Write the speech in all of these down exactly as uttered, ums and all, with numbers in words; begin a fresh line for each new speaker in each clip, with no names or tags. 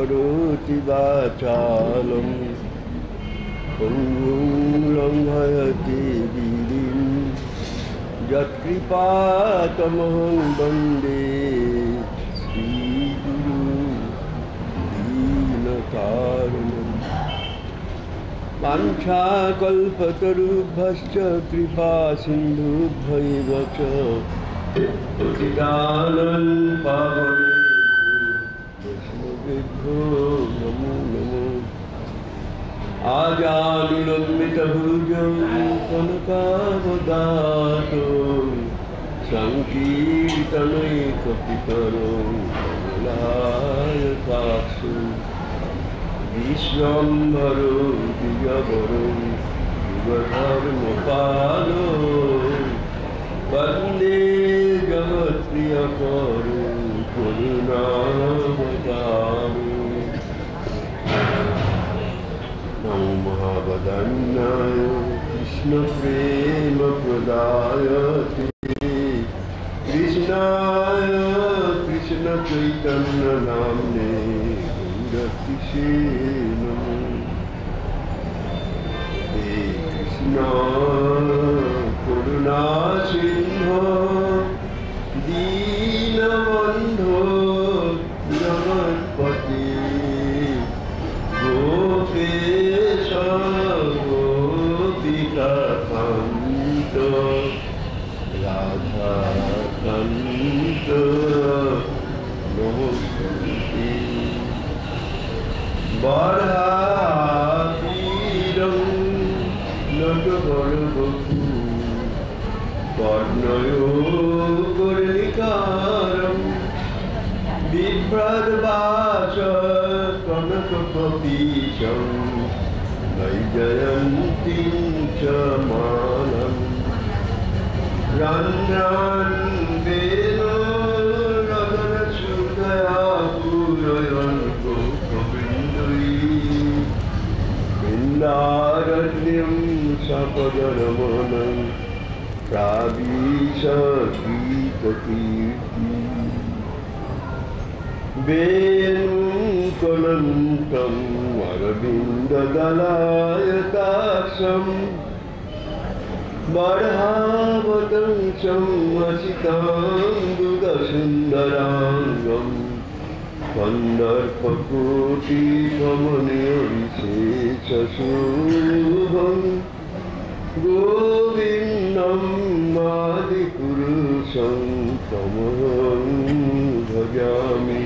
करोति वाचालं पङ्गुं लङ्घयति गिरिं यत्कृपातमहं वन्दे श्रीगुरुं दीनकारुणम् वाञ्छाकल्पतरुभ्यश्च कृपा सिन्धुभ्यैव च पतितानं पावनेभ्यो वैष्णवेभ्यो नमो नमः। आजानुलम्बितभुजं कनकावदातो सङ्कीर्तनैकपितरो कमलायताक्षु विश्वम्भरो दिव्यवरो युगधर्मपालो वन्दे जगत्प्रियकरो करुणावतारो। नमो महावदन्याय कृष्णप्रेमप्रदायते कृष्णाय कृष्णचैतन्यनाम्ने गौरतिसे नमो। हे कृष्ण करुणा सिन्धो दीनबन्धो जगत्पते गोपेश गोपिकान्त राधाकान्त नमोस्तुते। वराहमिहिरं नटवरवपु कर्णयो कर्णिकारं बिभ्रद्वाच कनककपीशं वैजयन्तीं च मानं रन्ध्रान्वेनो रदनसुधया पूरयन् वृन्दारण्यं सपदरमणं प्राविशद्गीतकीर्ति वेणुकलन्तं अरविन्ददलायताक्षं बर्हावतंसं वसिताम्बुदसुन्दराङ्गम् कन्दर्पकोटिकमनीयविशेषशोभं गोविन्दं आदिपुरुषं तमहं भजामि।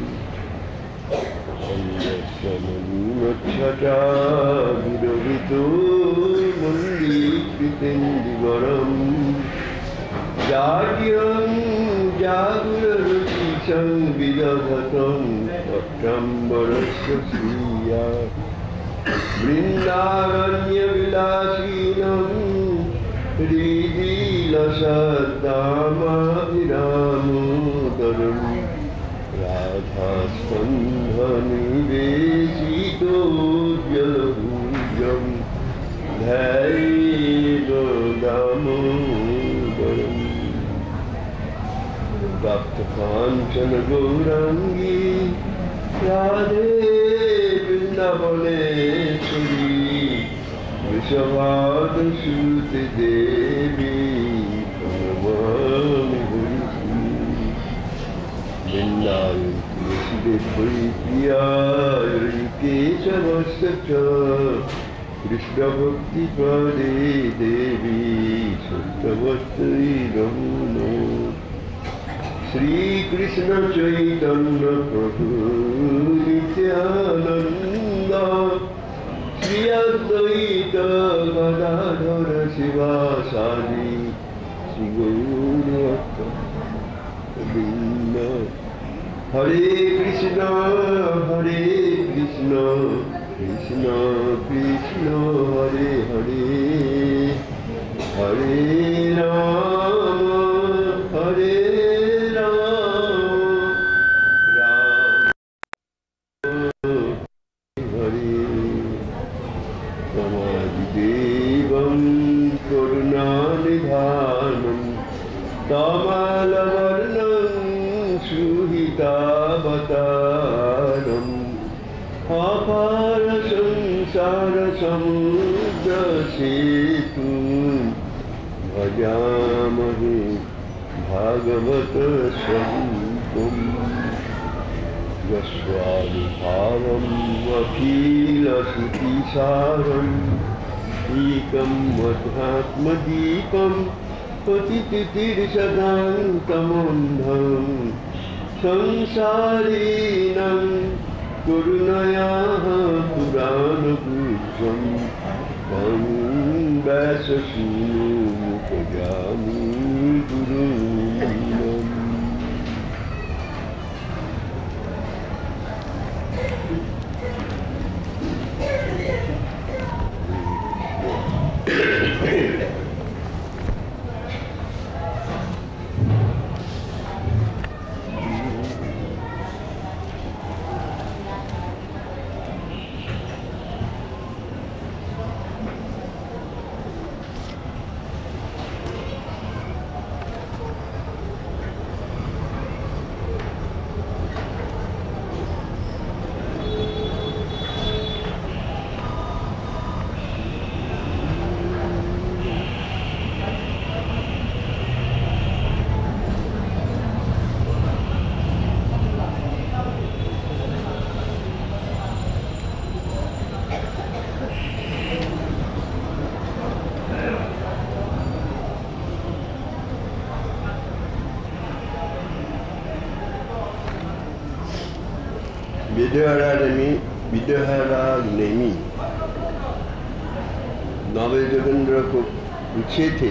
अन्यस्मन्मच्छटा विरहितो मन्दीकृतेन्दुवरं जाड्यं जागुररुचिशं विदधतं पट्टम्बरस्य श्रिया वृन्दारण्यविलासिनं हृदिलसद्दामाभिरामोदरं राधास्कन्धनिवेशितोज्ज्वलभुजं ध्यायेतो दामोदरम्। भक्तकाञ्चन गौराङ्गी राधे वृन्दावनेश्वरी वृषभानुसुते देवी प्रणमामि हरिप्रिये। वृन्दाय तुलसीदेवी प्रियाय केशवस्य च कृष्णभक्तिपदे देवी सत्यवत्यै नमो नमः। श्री कृष्ण चैतन्य प्रभु नित्यानंद श्री अद्वैत गदाधर शिवासादि श्री गौरवृन्द। हरे कृष्ण हरे कृष्ण कृष्ण कृष्ण हरे हरे हरे राम हरे कमलवर्णं सुहितावतारं अपार संसार समुद्र सेतु भजामहे भागवत स्वरूपम् यस्वानुभावम् अखिलश्रुतिसारम् एकम् अध्यात्मदीपम् पतिततीर्षदान्तमन्धं संसारिणां करुणया पुराणपूज्यं तं व्याससूनुमुपयामि गुरुम्। विद्याराधनी विद्याराधनी नवल जोगेंद्र को पूछे थे,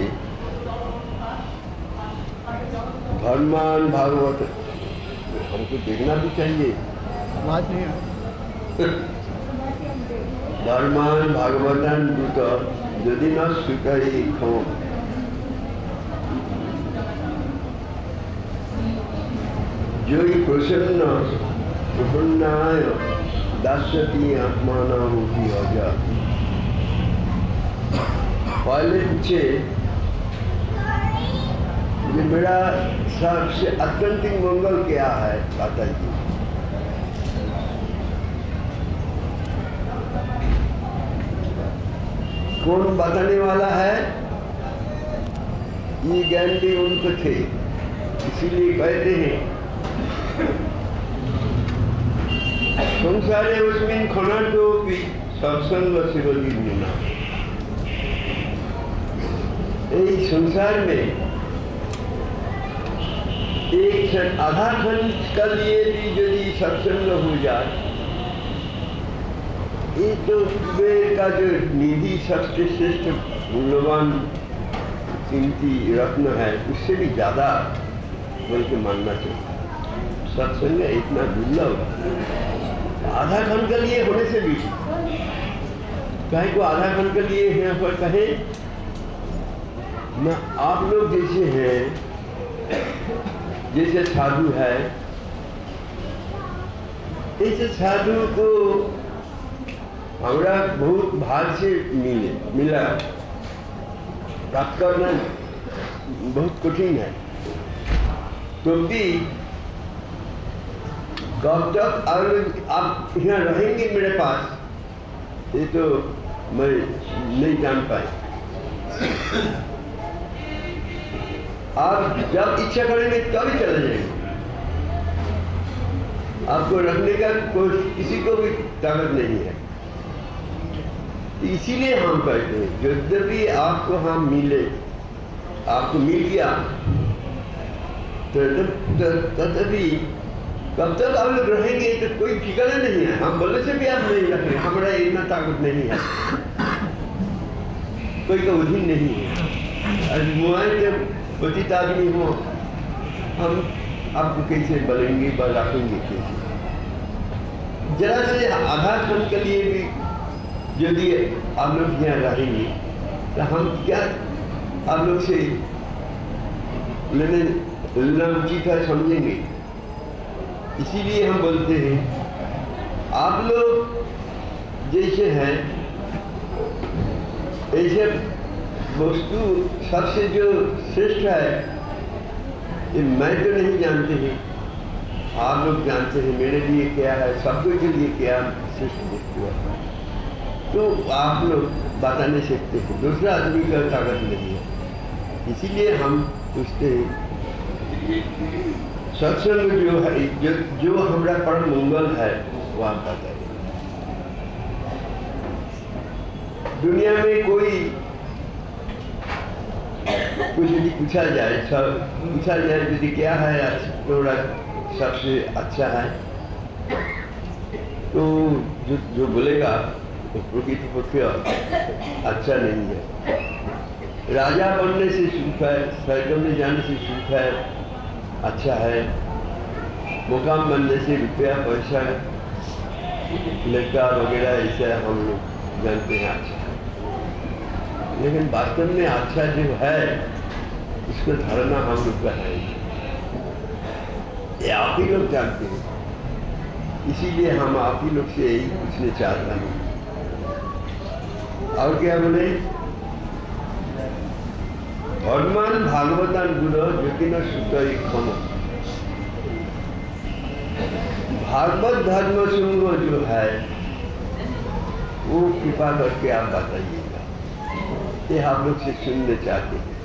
धर्मान भागवत हमको देखना भी चाहिए। धर्मान भागवतान दूत यदि न स्वीकारी खम जो प्रसन्न प्रसन्नाय दास्यति आत्मानाहुति अजा। पहले पूछे कि मेरा सबसे आत्यंतिक मंगल क्या है माता जी। कौन बताने वाला है? ये ज्ञान भी उनको थे, इसीलिए कहते हैं संसारे उसमें खनाटो भी सत्संग शिवलिंगना। इस संसार में एक आधा खंड का लिए भी यदि सत्संग हो जाए, ये तो कुबेर का जो निधि सबसे श्रेष्ठ मूल्यवान कीमती रत्न है, उससे भी ज्यादा बोल के मानना चाहिए। सत्संग इतना दुर्लभ, आधा खंड के लिए होने से भी कहीं को आधा खंड के लिए यहाँ पर कहे ना। आप लोग जैसे हैं, जैसे साधु है, ऐसे साधु को हमारा बहुत भाग से मिले मिला प्राप्त करना बहुत कठिन है। तो भी कब तक आप यहाँ रहेंगे मेरे पास, ये तो मैं नहीं जान पाए। आप जब इच्छा करेंगे तभी चले जाएंगे। आपको रखने का कोई किसी को भी ताकत नहीं है। इसीलिए हम कहते हैं यद्यपि आपको हम मिले, आपको मिल गया, तथापि कब तक आप लोग रहेंगे तो कोई ठिकाना नहीं है। हम बोले से भी आप नहीं रखेंगे, हमारा इतना ताकत नहीं है, कोई का अधीन नहीं है। मुआए जब पतित आदमी हो, हम आपको कैसे बोलेंगे व रखेंगे कैसे? जरा से आधा खंड के लिए भी यदि आप लोग यहाँ रहेंगे तो हम क्या आप लोग से लेने लेना उचित है समझेंगे। इसीलिए हम बोलते हैं आप लोग जैसे हैं ऐसे वस्तु सबसे जो श्रेष्ठ है, ये मैं तो नहीं जानते हैं, आप लोग जानते हैं मेरे लिए क्या है, सबके के लिए क्या श्रेष्ठ वस्तु है, तो आप लोग बता नहीं सकते हैं, दूसरा आदमी का ताकत नहीं है। इसीलिए हम पूछते हैं सत्संग जो है, जो जो हमारा परम मंगल है वो आप बताइए। दुनिया में कोई कुछ यदि पूछा जाए, सब पूछा जाए यदि क्या है थोड़ा सबसे अच्छा है, तो जो जो बोलेगा तो प्रकृति पक्ष अच्छा नहीं है। राजा बनने से सुख है, स्वर्ग में जाने से सुख है, अच्छा है। मुकाम बनने से रुपया पैसा लड़का वगैरह ऐसा हम लोग जानते हैं अच्छा है, लेकिन वास्तव में अच्छा जो है उसका धारणा हम लोग का है, ये आप ही लोग जानते हैं। इसीलिए हम आप ही लोग से यही पूछने चाहता हूँ। और क्या बोले, भगवान भागवतान गुरु ज्योतिना सुतरी खम, भागवत धर्म सुंग जो है वो कृपा करके आप बताइएगा, ये आप लोग से सुनने चाहते हैं।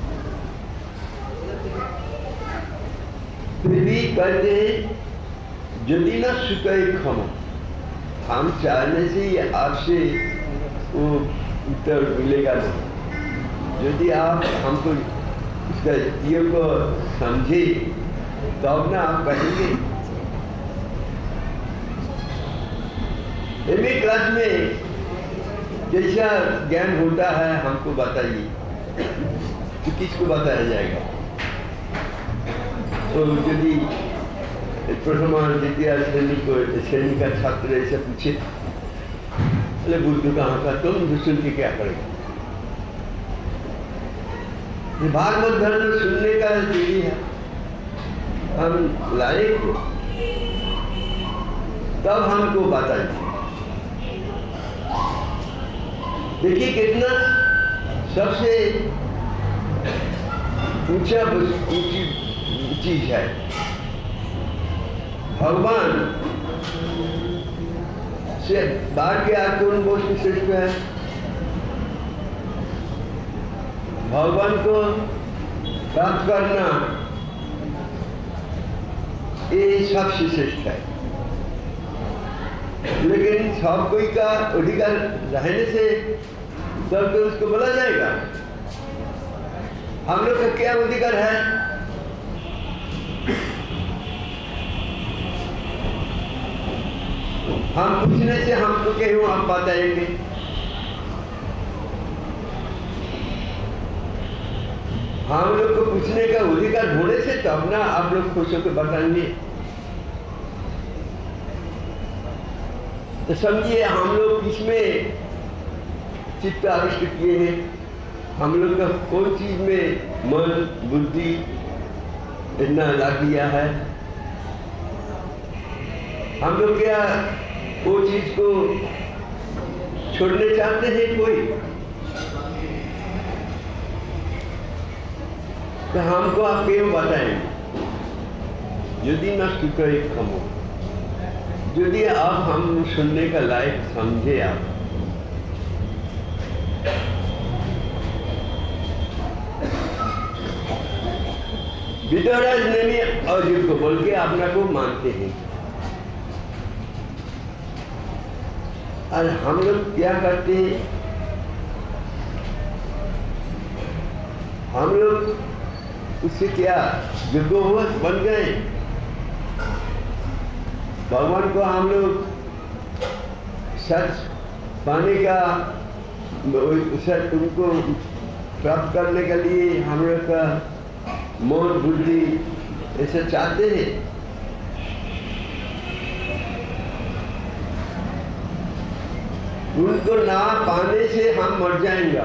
फिर भी कहते हैं ज्योतिना सुतरी खम, हम चाहने से ही आपसे वो उत्तर मिलेगा नहीं। यदि आप हमको इसका ये को समझे तब तो ना आप कहेंगे। एम ए क्लास में जैसा ज्ञान होता है हमको बताइए, तो किसको बताया जाएगा? तो यदि प्रथम द्वितीय श्रेणी को श्रेणी का छात्र ऐसे पूछे, अरे बुद्धू कहाँ का, तुम सुन के क्या करेगा? भागवत धर्म सुनने का सीढ़ी है, हम लायक हो तब हमको बताइए। देखिए कितना सबसे ऊंचा ऊंची चीज है, भगवान से बाहर के आज कौन वस्तु श्रेष्ठ है? भगवान को प्राप्त करना ये सबसे श्रेष्ठ है, लेकिन सब कोई का अधिकार रहने से तब तो उसको बोला जाएगा। हम लोग का क्या अधिकार है? हम पूछने से हमको क्यों आप बताएंगे? हम लोग को पूछने का अधिकार होने से तब ना आप लोग खुश होकर बताएंगे। तो समझिए हम लोग किसमें चित्त आविष्ट किए हैं, हम लोग का कौन चीज में मन बुद्धि इतना लगा दिया है। हम लोग क्या वो चीज को छोड़ने चाहते हैं कोई? तो हमको आप क्यों बताएंगे? यदि न स्वीकार कम हो, यदि आप हम सुनने का लायक समझे आप, विदुराज ने भी अर्जुन को बोल के अपना को मानते हैं। और हम लोग क्या करते हैं? हम लोग उससे क्या योगवश बन गए? भगवान को हम लोग सच पाने का, सच उनको प्राप्त करने के लिए हम लोग का मन बुद्धि ऐसे चाहते हैं। उनको ना पाने से हम मर जाएंगे,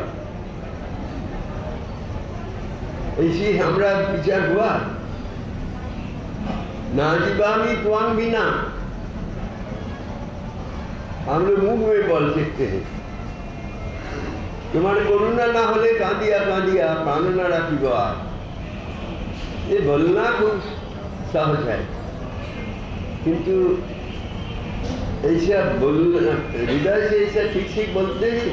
ऐसी हमारा विचार हुआ। ना जीवामी त्वांग बिना, हम लोग मुंह में बोल सकते हैं, तुम्हारे करुणा ना होले कांदिया कांदिया प्राण ना रखिबा, ये बोलना खूब सहज है। किंतु ऐसा बोल हृदय से ऐसा ठीक ठीक बोलते हैं।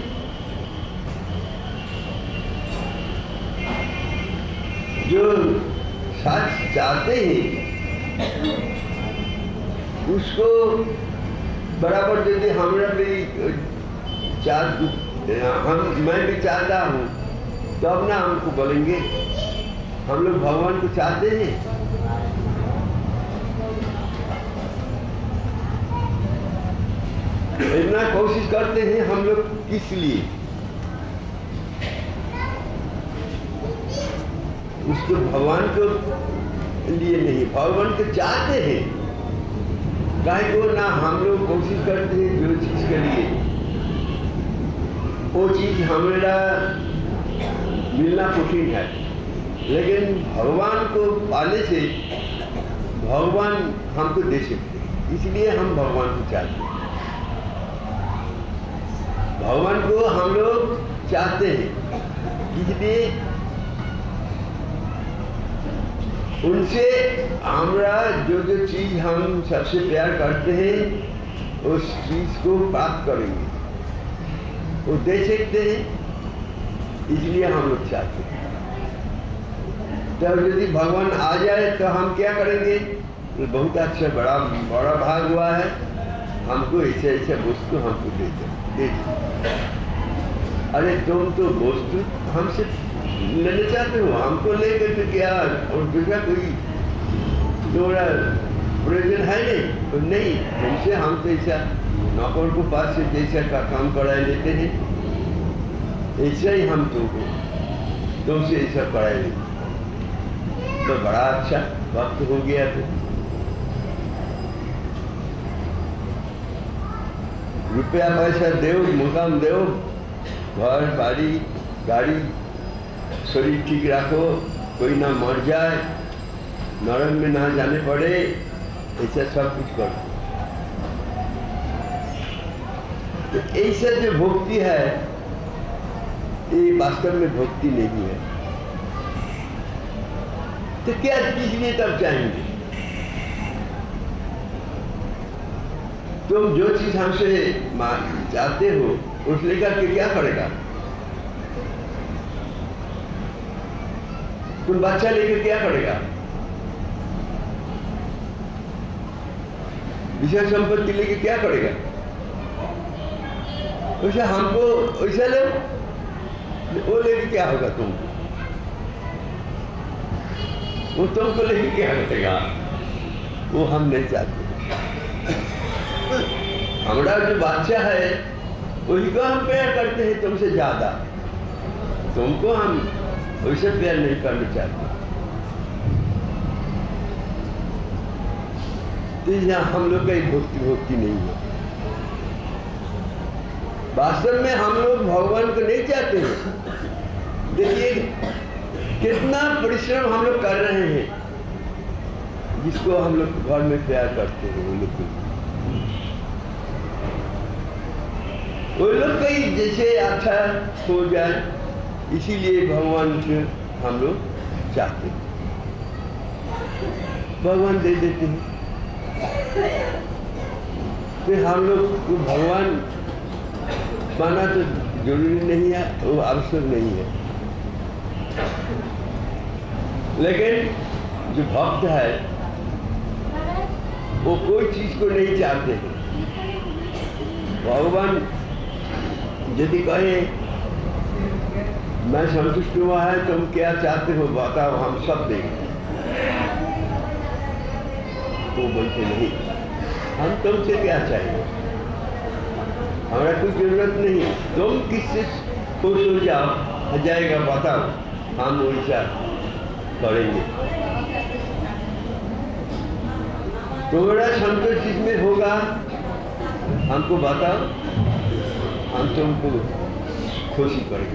जो सच चाहते हैं उसको बराबर यदि हमरा भी चाह हम मैं भी चाहता हूँ तो अब ना हमको बोलेंगे हम लोग भगवान को चाहते हैं। इतना कोशिश करते हैं हम लोग किस लिए? उसको भगवान को लिए नहीं, भगवान को चाहते हैं। काहे को ना हम लोग कोशिश करते हैं जो चीज के लिए वो चीज हमारा मिलना कठिन है, लेकिन भगवान को पाने से भगवान हमको दे सकते हैं, इसलिए हम भगवान को चाहते हैं। भगवान को हम लोग चाहते हैं, इसलिए उनसे हमरा जो जो चीज हम सबसे प्यार करते हैं उस चीज को प्राप्त करेंगे, वो दे सकते हैं, इसलिए हम लोग चाहते हैं। तब तो यदि भगवान आ जाए तो हम क्या करेंगे? तो बहुत अच्छा बड़ा बड़ा भाग हुआ है, हमको ऐसे ऐसे वस्तु हमको दे दे। अरे तुम तो वस्तु हमसे लेना चाहते हो, हमको लेकर के क्या और दूसरा कोई तुम्हारा प्रयोजन है नहीं तो नहीं, तुमसे हम तो ऐसा नौकर को पास से जैसा का काम करा लेते हैं ऐसा ही हम तुमको तुमसे ऐसा कराए लेते, तो बड़ा अच्छा वक्त हो गया। तो रुपया पैसा दो, मुकाम दो, घर बाड़ी गाड़ी, शरीर ठीक रखो, कोई ना मर जाए, नरक में ना जाने पड़े, ऐसा सब कुछ करो। तो ऐसा जो भक्ति है ये वास्तव में भक्ति नहीं है। तो क्या किस लिए तब चाहेंगे? तुम जो चीज हमसे चाहते हो उस लेकर के क्या करेगा? तुम बच्चा लेकर क्या करेगा? विषय संपत्ति लेकर क्या करेगा? वैसे हमको वैसा ले वो लेके क्या होगा? तुमको वो तुमको लेके क्या करेगा? वो हम नहीं चाहते। हमारा जो बादशाह है वही को हम प्यार करते हैं तुमसे ज्यादा, तुमको हम वैसे प्यार नहीं करना चाहते। तो यहाँ हम लोग का भक्ति भक्ति नहीं है। वास्तव में हम लोग भगवान को नहीं चाहते हैं। देखिए कितना परिश्रम हम लोग कर रहे हैं, जिसको हम लोग घर में प्यार करते हैं वो लोग वो लोग कहीं जैसे अच्छा हो जाए, इसीलिए भगवान से हम लोग चाहते हैं, भगवान दे देते हैं। फिर हम लोग को भगवान माना तो जरूरी नहीं है, वो आवश्यक नहीं है। लेकिन जो भक्त है वो कोई चीज को नहीं चाहते हैं। भगवान यदि कहे मैं संतुष्ट हुआ है, तुम क्या चाहते हो बताओ, हम सब देंगे, तो बोलते नहीं, हम तुमसे क्या चाहिए, हमारा कोई जरूरत नहीं, तुम किससे खुश हो जाओ जाएगा बताओ, हम वैसा करेंगे। तुम्हारा संतोष जिसमें होगा हमको बताओ, हम तुमको खुशी करेंगे।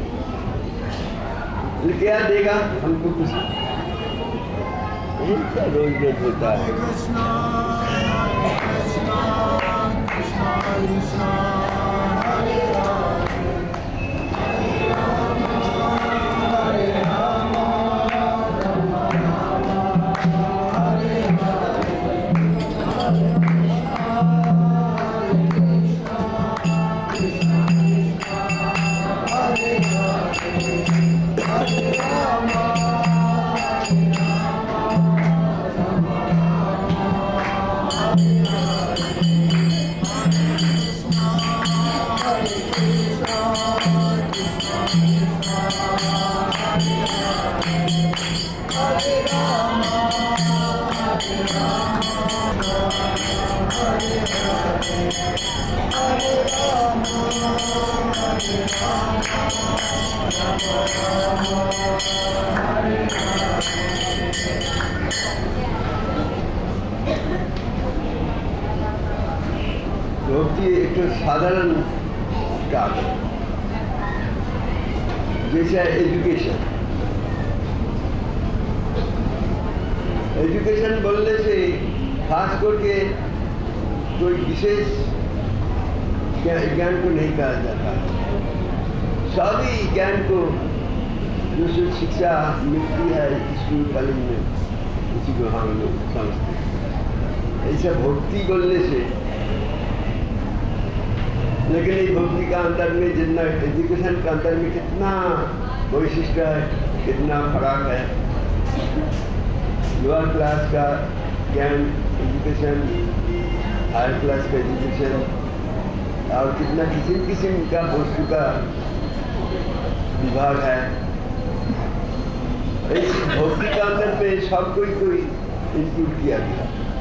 क्या देगा हमको खुशी? ऐसा रोज रोज होता है।
Hare
तो साधारण काम है, जैसे एजुकेशन। एजुकेशन बोलने से खास करके कोई विशेष ज्ञान को नहीं कहा जाता। सभी ज्ञान को जो शिक्षा मिलती है स्कूल कॉलेज में, उसी को हम लोग समझते हैं। ऐसा भक्ति बोलने से, लेकिन ये भक्ति का अंदर में जितना एजुकेशन का अंदर में कितना वैशिष्ट है, कितना फर्क है। लोअर क्लास का ज्ञान एजुकेशन, हायर क्लास का एजुकेशन, और कितना किस्म किस्म का वस्तु का विभाग है। इस भक्ति के अंदर में सब कोई कोई इंक्लूड किया गया।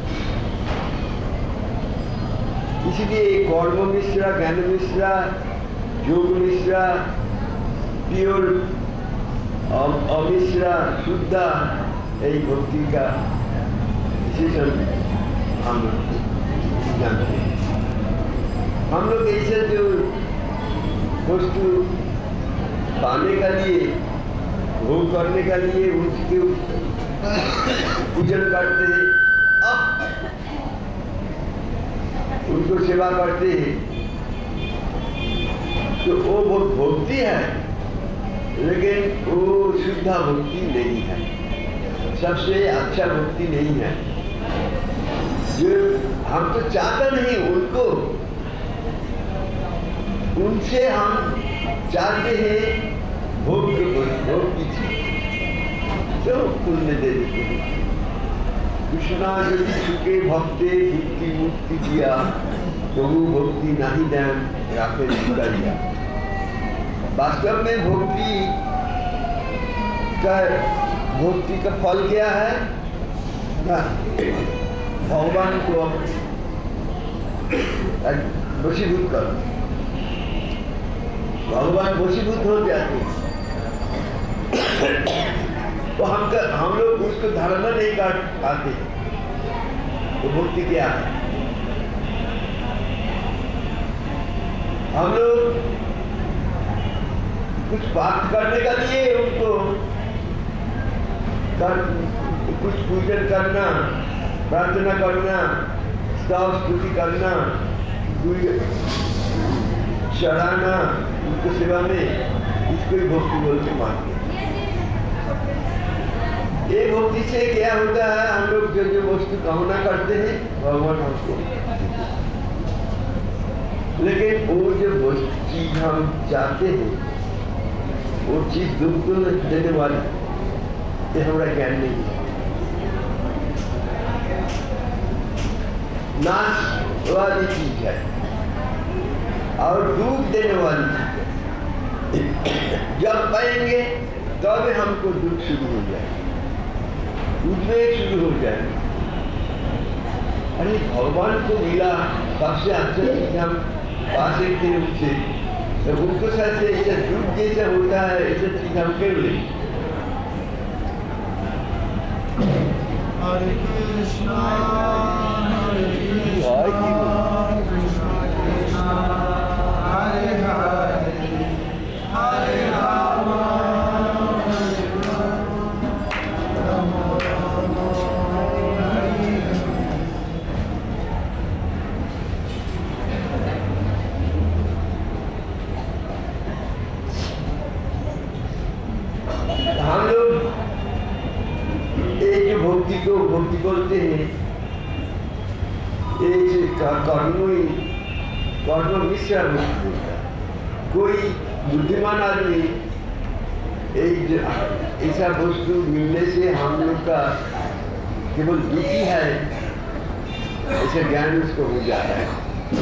इसलिए कर्म मिश्रा, ज्ञान मिश्रा, योग मिश्रा, प्योर अमिश्रा, शुद्धा, यही भक्ति का विशेषण हम लोग जानते हैं। हम लोग ऐसे जो वस्तु पाने का लिए, भोग करने का लिए उसके पूजन करते हैं, उनको सेवा करते हैं, तो वो बहुत भक्ति है, लेकिन वो शुद्धा भक्ति नहीं है, सबसे अच्छा भक्ति नहीं है। जो हम तो चाहते नहीं उनको, उनसे हम चाहते हैं भोग के भोग की चीज, तो पुण्य दे देते हैं। कृष्णा यदि सुखे भक्ते मुक्ति मुक्ति दिया, प्रभु भक्ति नहीं दें राखे जुड़ा दिया। वास्तव में भक्ति का भक्ति का फल क्या है? भगवान को वशीभूत कर, भगवान वशीभूत हो जाते, तो हम कर, हम लोग उसको धारणा नहीं कर पाते। तो भक्ति क्या है? हम लोग कुछ प्राप्त करने का लिए उनको कर, कुछ पूजन करना, प्रार्थना करना, स्तव स्तुति करना, कोई चढ़ाना उनकी सेवा में, इसको ही भक्ति बोलते मानते हैं। ये भक्ति से क्या होता है? हम लोग जो जो वस्तु कामना करते हैं भगवान हमको, लेकिन वो जो चीज हम चाहते हैं वो चीज दुख देने वाली, ये हमारा ज्ञान नहीं है। नाश वाली चीज है और दुख देने वाली चीज है। जब पाएंगे तब हमको दुख शुरू हो जाए, उद्वेग शुरू हो जाए। अरे भगवान को मिला सबसे अच्छा चीज हम पा सकते हैं उससे, तो उनको साथ से ऐसा दुख जैसा होता है, ऐसा चीज हम कर ले।
हरे कृष्णा हरे कृष्णा कृष्णा हरे हरे हरे राम हरे राम राम हरे
हम लोग एक भक्ति को भक्ति बोलते हैं, एक कर्म कर्म मिश्रा भक्ति होता है। कोई बुद्धिमान आदमी एक ऐसा वस्तु मिलने से हम लोग का केवल दुखी है ऐसा ज्ञान उसको हो जाता है।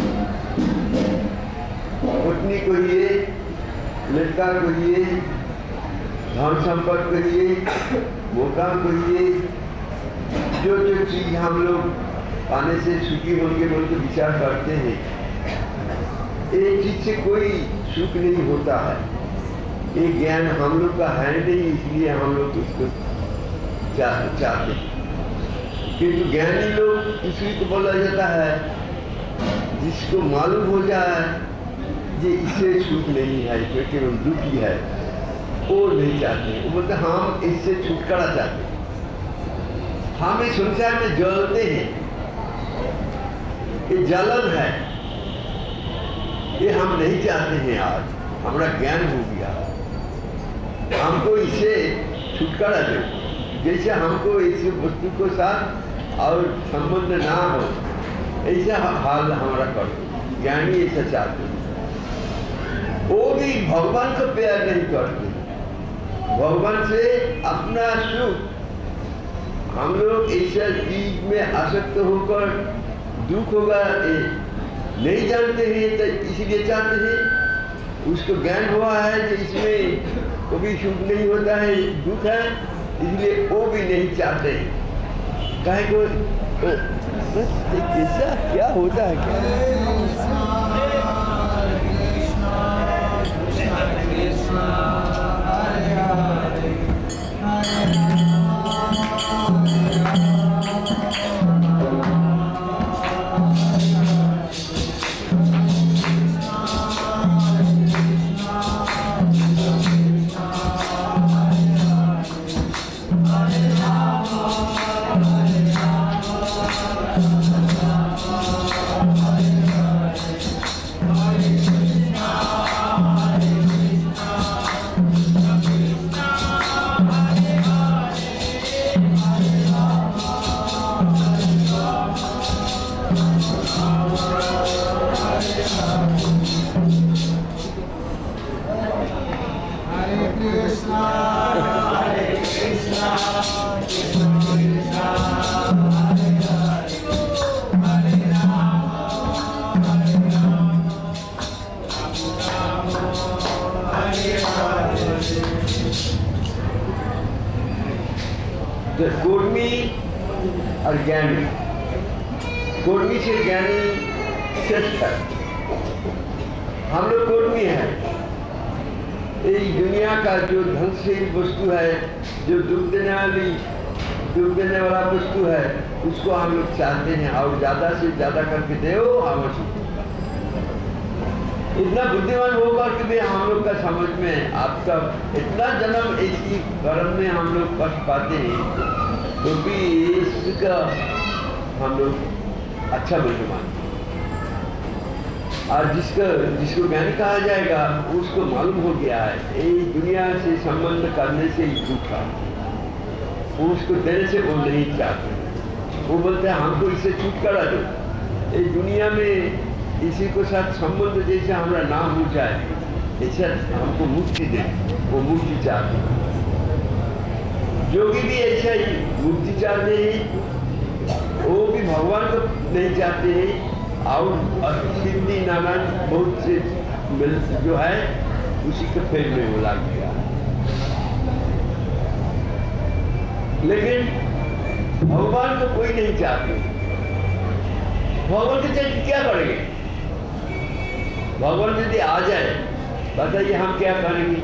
पत्नी को ये, लड़का को ये, धन संपत्ति को ये, मौका को ये, जो जो चीज हम लोग पाने से सुखी होंगे बोल के विचार करते हैं, एक चीज से कोई सुख नहीं होता है। ये ज्ञान हम लोग का है नहीं, इसलिए हम लोग उसको चाहते हैं। किंतु ज्ञानी लोग, किसी को बोला जाता है जिसको मालूम हो जाए कि इससे छूट नहीं है, इसमें केवल दुख ही है, वो नहीं चाहते। वो बोलते हम इससे छुटकारा चाहते हैं, हम इस संसार में जलते हैं, ये जलन है, ये हम नहीं चाहते हैं। आज हमारा ज्ञान हो गया, हमको इससे छुटकारा दो। जैसे हमको इस वस्तु को साथ और संबंध ना हो, ऐसा हाल हमारा कर दो। ज्ञानी ऐसा चाहते हैं, वो भी भगवान को प्यार नहीं करते, भगवान से अपना सुख। हम लोग ऐसा चीज में आसक्त होकर दुख होगा नहीं जानते हैं, तो इसलिए चाहते हैं। उसको ज्ञान हुआ है कि इसमें कभी सुख नहीं होता है, दुख है, इसलिए वो भी नहीं चाहते हैं। काहे को ऐसा क्या होता है क्या? कोर्मी और ज्ञानी, कोर्मी से ज्ञानी श्रेष्ठ है। हम लोग कोर्मी हैं, इस दुनिया का जो ढंग से वस्तु है, जो दुख देने वाली दुख देने वाला वस्तु है, उसको हम लोग चाहते हैं और ज़्यादा से ज़्यादा करके दो हमें। इतना बुद्धिमान होगा कि भी हम लोग का समझ में आपका इतना जन्म ऐसी कर्म में हम लोग कष्ट पाते हैं, तो भी इसका हम लोग अच्छा बुद्धिमान। और जिसका जिसको ज्ञानी कहा जाएगा, उसको मालूम हो गया है ये दुनिया से संबंध करने से ही दुख है, उसको देने से वो नहीं चाहते। वो बोलते हैं हमको इससे छुटकारा दो, इस दुनिया में इसी को साथ संबंध जैसे हमारा नाम हो जाए, ऐसा हमको मुक्ति दे, वो मुक्ति चाहते हैं। योगी भी ऐसा ही मुक्ति चाहते हैं, वो भी भगवान को नहीं चाहते हैं। और सिद्धि नारायण बहुत से जो है उसी के फेर में वो लाग गया। लेकिन भगवान को कोई नहीं चाहते। भगवान के चाहते क्या करेंगे? भगवान यदि आ जाए, बताइए हम क्या करेंगे?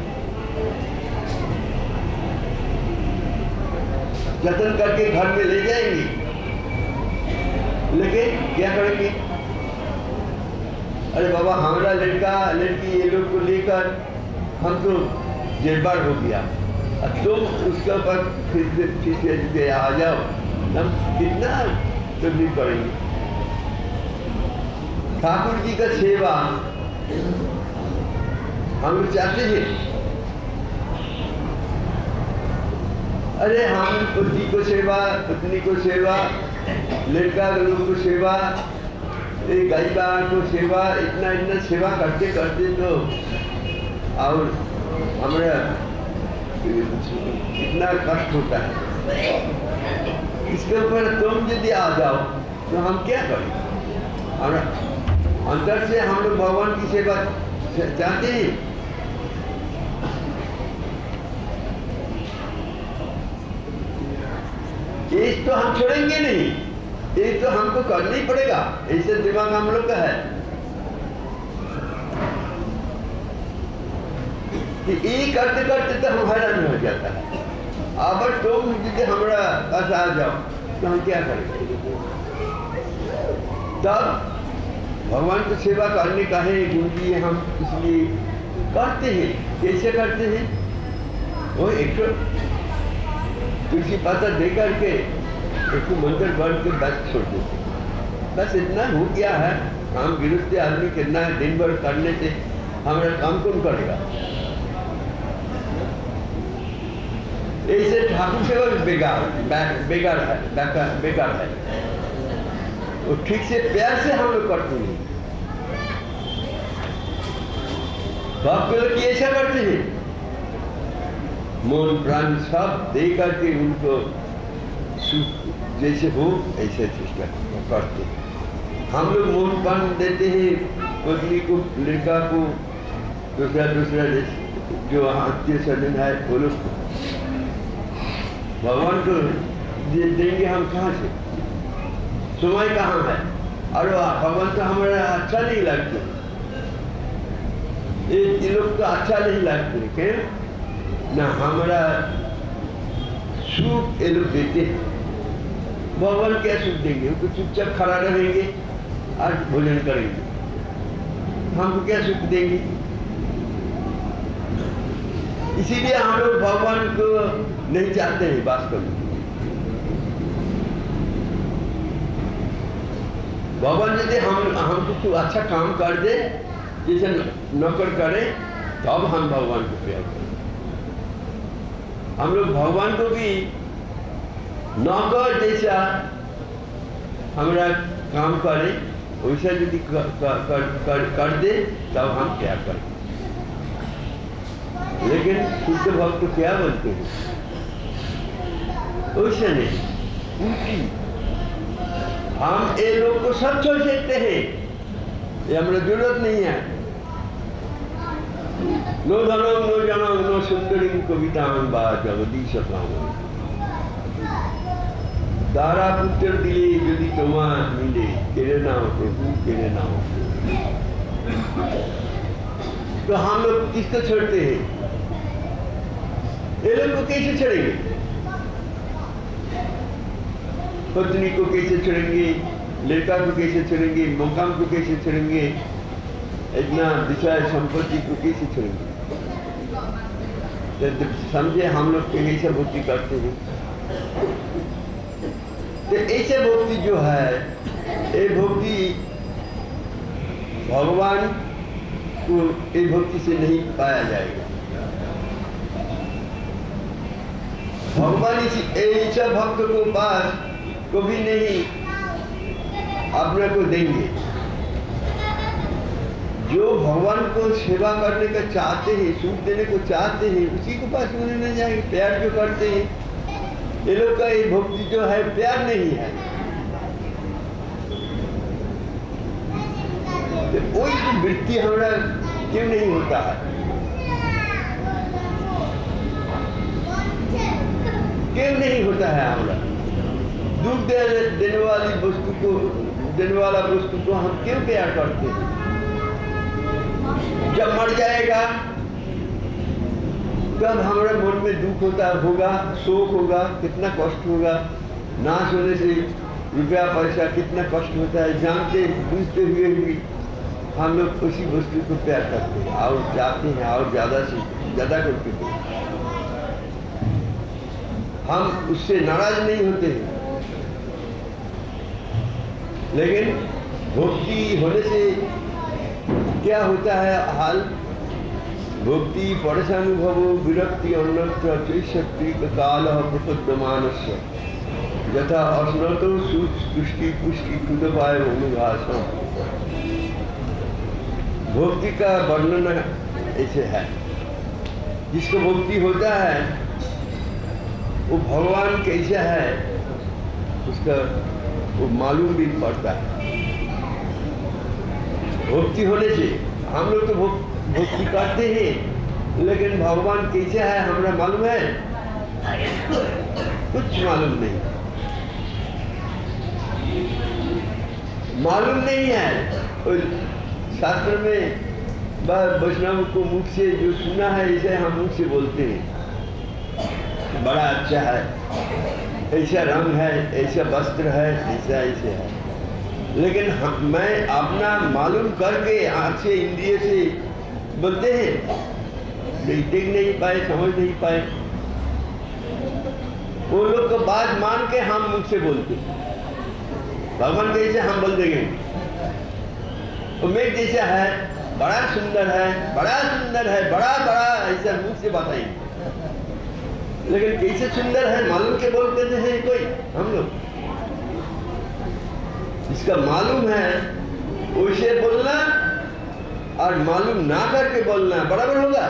जतन करके घर में ले जाएंगे, लेकिन क्या करेंगे? अरे बाबा हमारा लड़का लड़की ये लोग को लेकर हम तो जेलबार हो गया, अब तुम उसके ऊपर फिर फिर से आ जाओ, हम कितना तकलीफ करेंगे? ठाकुर जी का सेवा हम लोग चाहते हैं। अरे हम पति को सेवा, पत्नी को सेवा, लड़का लोग को सेवा, गाय को सेवा, इतना इतना सेवा करते करते तो और हमारा इतना कष्ट होता है। इसके ऊपर तुम यदि आ जाओ तो हम क्या करें? और अंदर से हम लोग भगवान की सेवा चाहते हैं। ये तो हम छोड़ेंगे नहीं, ये तो हमको करना ही पड़ेगा, ऐसे दिमाग हम लोग का है कि ये करते करते तो हम हैरान हो जाता है। अब तुम यदि हमारा पास आ जाओ तो हम क्या करेंगे? तब भगवान की सेवा करने का है गुरु जी हम इसलिए करते हैं। कैसे करते हैं? वो एक तुलसी पाता दे करके एक मंत्र बढ़ के बस छोड़ देते, बस इतना हो गया है। काम विरुद्ध आदमी करना है, दिन भर करने से हमारा काम कौन करेगा? ऐसे ठाकुर सेवा बेकार बेकार है, बेकार बेकार है। वो ठीक से प्यार से हम लोग करते हैं। भक्त लोग ऐसा करते हैं, मन प्राण सब दे करके उनको जैसे हो ऐसे चेष्टा करते हैं। हम लोग मन प्राण देते हैं पत्नी को, लड़का को, दूसरा दूसरा जो आत्मीय स्वजन है वो लोग भगवान को दे देंगे हम कहाँ से? समय कहाँ है? और भगवान तो हमारा अच्छा नहीं लगते, ये लोग तो अच्छा नहीं लगते। क्यों ना? हमारा सुख ये लोग देते हैं, भगवान क्या सुख देंगे? उनको चुपचाप खड़ा रहेंगे और भोजन करेंगे, हमको क्या सुख देंगे? इसीलिए हम लोग भगवान को नहीं चाहते हैं वास्तव में। भगवान यदि हम हमको कुछ अच्छा काम कर दे, जैसे नौकर करे, तब हम भगवान को प्यार करें। हम लोग भगवान को भी नौकर जैसा हमारा काम करे, वैसा यदि कर, कर, कर, कर दे तब हम प्यार करें। लेकिन शुद्ध भक्त क्या बोलते हैं? वैसे नहीं, उल्टी। हम ये लोग को सब छोड़ सकते हैं, ये हमारा जरूरत नहीं है। नो धनम नो जनम नो सुंदरी कविता बा जगदीश दारा पुत्र दिले यदि तुम्हार मिले, केरे नाम प्रभु केरे नाम। तो हम लोग किसको छोड़ते हैं? ये लोग को कैसे छोड़ेंगे? पत्नी को कैसे छोड़ेंगे? लड़का को कैसे छोड़ेंगे? मुकाम को कैसे छोड़ेंगे? इतना विषय संपत्ति को कैसे छोड़ेंगे? तो समझे हम लोग ऐसे भक्ति करते हैं। तो ऐसे भक्ति जो है, ये भक्ति भगवान को ये भक्ति से नहीं पाया जाएगा। भगवान इसी ऐसा भक्त को पास कभी नहीं अपने को देंगे। जो भगवान को सेवा करने का चाहते हैं, सुख देने को चाहते हैं, उसी को पास मिलने नहीं जाएंगे। प्यार जो करते हैं, ये लोग का ये भक्ति जो है प्यार नहीं है। तो वही तो वृत्ति हमारा क्यों नहीं होता है? क्यों नहीं होता है हमारा? दुख दे, देने वाली वस्तु को, देने वाला वस्तु को हम क्यों प्यार करते हैं? जब मर जाएगा तब हमारे मन में दुख होता होगा, शोक होगा, कितना कष्ट होगा। नाश होने से रुपया पैसा कितना कष्ट होता है, जानते बूझते हुए भी हम लोग उसी वस्तु को प्यार करते हैं और चाहते हैं और ज्यादा से ज्यादा करते हैं। हम उससे नाराज नहीं होते हैं। लेकिन भक्ति होने से क्या होता है हाल? भक्ति परसानुभव विरक्ति अन्यत्र चैशक्ति काल प्रपद्यमानस्य यथा अस्नतो तुष्टि पुष्टि कुदपाय अनुभाषण। भक्ति का वर्णन ऐसे है, जिसको भक्ति होता है वो भगवान कैसा है उसका वो मालूम भी पड़ता है। भक्ति होने से हम लोग तो भक्ति करते हैं, लेकिन भगवान कैसा है हमारा मालूम है? कुछ मालूम नहीं, मालूम नहीं है। शास्त्र में वैष्णव को मुख से जो सुना है ऐसे हम मुख से बोलते हैं, बड़ा अच्छा है, ऐसा रंग है, ऐसा वस्त्र है, ऐसा ऐसे है। लेकिन हम, मैं अपना मालूम करके आँख से इंद्रिय से बोलते हैं, नहीं देख नहीं पाए, समझ नहीं पाए, वो लोग को बात मान के हम मुझसे बोलते, भगवान कैसे हम बोल देंगे, वो मेघ जैसा है, बड़ा सुंदर है, बड़ा सुंदर है, बड़ा बड़ा ऐसा मुझ से बताएंगे। लेकिन कैसे सुंदर है मालूम के बोलते हैं कोई हम लोग, इसका मालूम है उसे बोलना और मालूम ना करके बोलना बराबर होगा।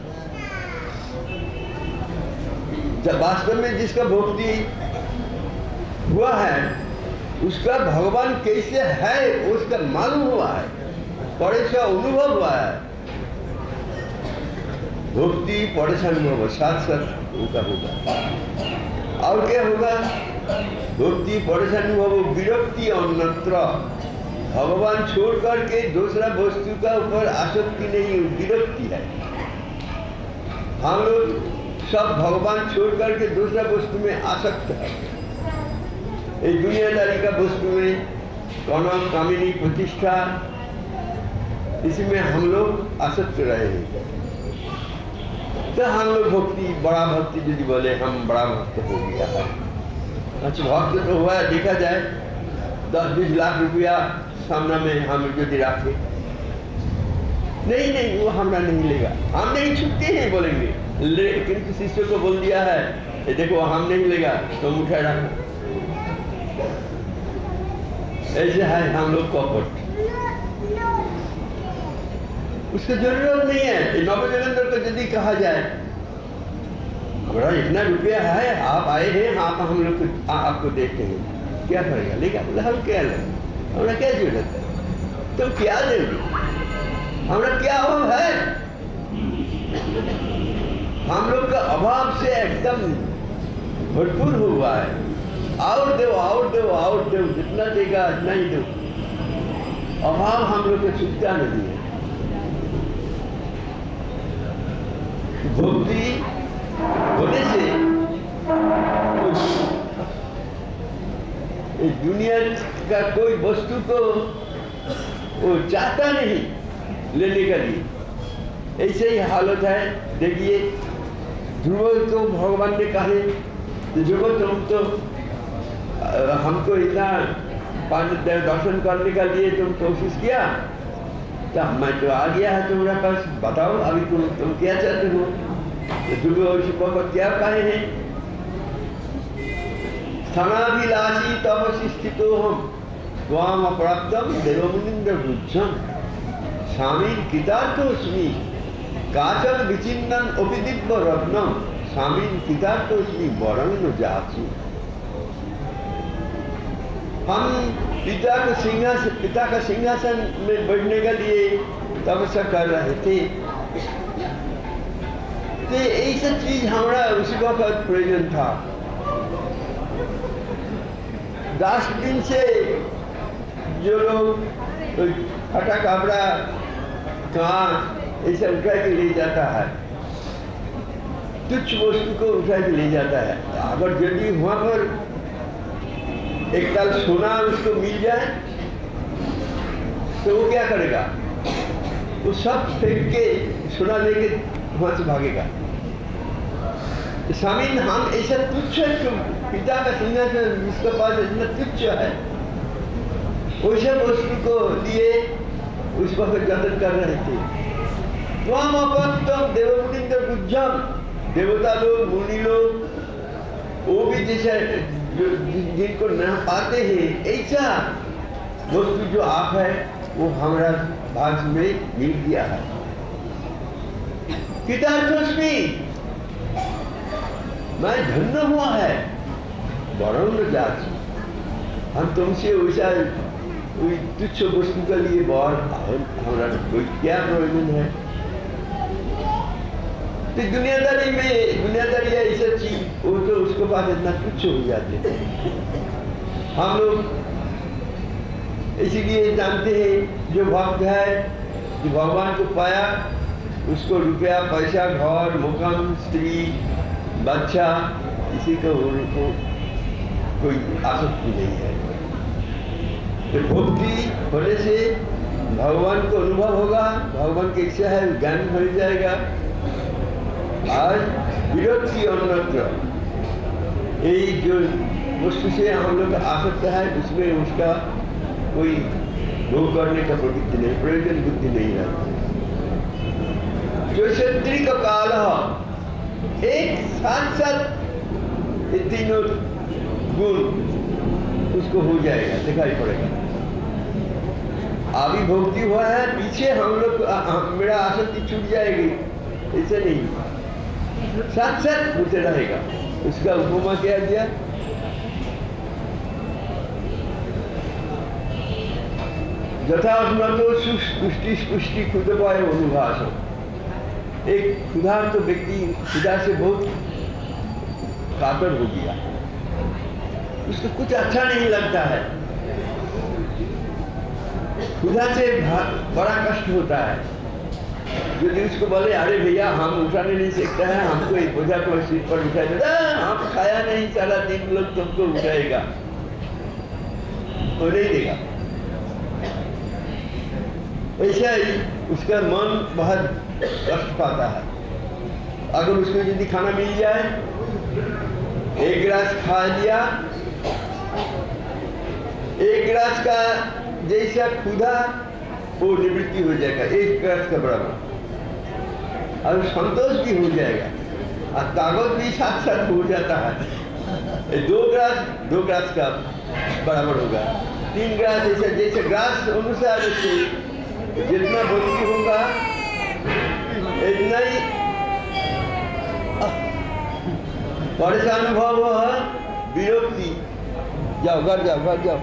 जब वास्तव में जिसका भक्ति हुआ है उसका भगवान कैसे है उसका मालूम हुआ है, परेशा अनुभव हुआ है, भक्ति परेशान अनुभव साथ साथ उनका होगा। और क्या होगा, भक्ति परेशान अनुभव विरक्ति अन्यत्र, भगवान छोड़ करके दूसरा वस्तु का ऊपर आसक्ति नहीं, विरक्ति है। हम लोग सब भगवान छोड़ करके दूसरा वस्तु में आसक्त है, इस दुनियादारी का वस्तु में कौन कामिनी प्रतिष्ठा, इसमें हम लोग आसक्त रहे हैं। तो हम लोग भक्ति बड़ा भक्ति यदि बोले हम बड़ा भक्त हो गया है, अच्छा भक्त तो हुआ है, देखा जाए दस बीस लाख रुपया सामने में हम यदि रखे, नहीं नहीं वो हमारा नहीं लेगा, हम नहीं छुट्टे हैं बोलेंगे, लेकिन शिष्य को बोल दिया है ये देखो हम नहीं लेगा तो उठा रखो, ऐसे है हम लोग कपट। उसकी जरूरत नहीं है। नवजोगेंद्र को यदि कहा जाए बड़ा इतना रुपया है, आप आए हैं, आप हम लोग को आपको देखते हैं, क्या करेगा, लेगा, बोला हम क्या लेंगे, हमारा क्या जरूरत है, तो क्या देंगे, हमारा क्या अभाव है, हम लोग का अभाव से एकदम भरपूर हुआ है, और दो और दो और दो, जितना देगा इतना ही दो, अभाव हम लोग को छूटता नहीं है। भक्ति होने से इस दुनिया का कोई वस्तु को वो चाहता नहीं लेने का लिए, ऐसे ही हालत है। देखिए ध्रुव को भगवान ने कहे ध्रुव तुम तो हमको इतना दर्शन करने का लिए तुम कोशिश किया, तो मैं तो आ गया है तुम्हारे पास, बताओ अभी तुम तुम क्या चाहते हो, ध्रुव क्या कहे हैं, स्थानाभिलाषी तपसी स्थितो हम त्वाम अप्राप्तम देवमुनिंद्र बुद्धम स्वामी कितार्थोस्मि काचन विचिन्नन अपि दिव्य रत्नम स्वामी कितार्थोस्मि वरं न जासु। हम पिता को सिंहासन पिता का सिंहासन में बैठने के लिए तपस्या कर रहे थे, तो ऐसा चीज हमारा उसी वक्त प्रयोजन था। दस दिन से जो लोग फटा कपड़ा कांच ऐसा उठा के ले जाता है, तुच्छ वस्तु को उठा के ले जाता है, अगर यदि वहां पर एक ताल सोना उसको मिल जाए तो वो क्या करेगा, वो सब फेंक के सोना लेके वहां से भागेगा। स्वामी हम ऐसा तुच्छ पिता का सिंहासन जिसके पास इतना तुच्छ है वैसे वस्तु को लिए उस वक्त जतन कर रहे थे। त्वाम अपत्यम देवमुनिंद्र बुद्धम, देवता लोग मुनि लोग वो भी जैसे जिनको न पाते हैं ऐसा वस्तु जो आप है वो हमारा भाग में मिल गया है। कितार्थोस्मि मैं धन्य हुआ है, वरं जासु, हम तुमसे वैसा कोई तुच्छ वस्तु के लिए बहुत हमारा कोई क्या प्रयोजन है। तो दुनियादारी में दुनियादारी ऐसा चीज वो तो उसके पास इतना तुच्छ हो जाते हैं। हम लोग इसीलिए जानते हैं जो भक्त है जो भगवान को पाया उसको रुपया पैसा घर मुकाम स्त्री बच्चा इसी का उनको कोई आसक्ति नहीं है। तो भक्ति होने से भगवान को अनुभव होगा, भगवान की इच्छा है ज्ञान मिल जाएगा। आज विरक्ति अन्यत्र, यही जो वस्तु से हम लोग आसक्त है उसमें उसका कोई भोग करने का प्रवृत्ति नहीं, प्रयोजन बुद्धि नहीं रहती। जो क्षत्रिय का काल एक साथ साथ ये तीनों गुण उसको हो जाएगा, दिखाई पड़ेगा। अभी भक्ति हुआ है, पीछे हम लोग मेरा आसक्ति छूट जाएगी, ऐसे नहीं, साथ साथ होते रहेगा। उसका उपमा क्या दिया? यथा तो पुष्टि पुष्टि खुद पाए अनुभाष। एक क्षुधार्त तो व्यक्ति खुदा से बहुत कातर हो गया, उसको कुछ अच्छा नहीं लगता है, खुदा से बड़ा कष्ट होता है। यदि उसको बोले अरे भैया हम उठाने नहीं सकते हैं, हमको एक बोझा को सीट पर उठा देता, हम खाया नहीं सारा दिन, लोग तुमको उठाएगा, वो नहीं देगा। ऐसा ही उसका मन बहुत कष्ट पाता है। अगर उसको यदि खाना मिल जाए, एक गिलास खा लिया, एक गिलास का जैसा खुदा वो निवृत्ति हो जाएगा, एक गिलास का बराबर, और संतोष भी हो जाएगा और ताकत भी साथ साथ हो जाता है। दो गिलास दो गिलास का बराबर होगा, तीन गिलास जैसे जैसे गिलास अनुसार जितना भक्ति होगा इतना ही परेशान अनुभव है, विरक्ति। जाओ घर जाओ घर जाओ।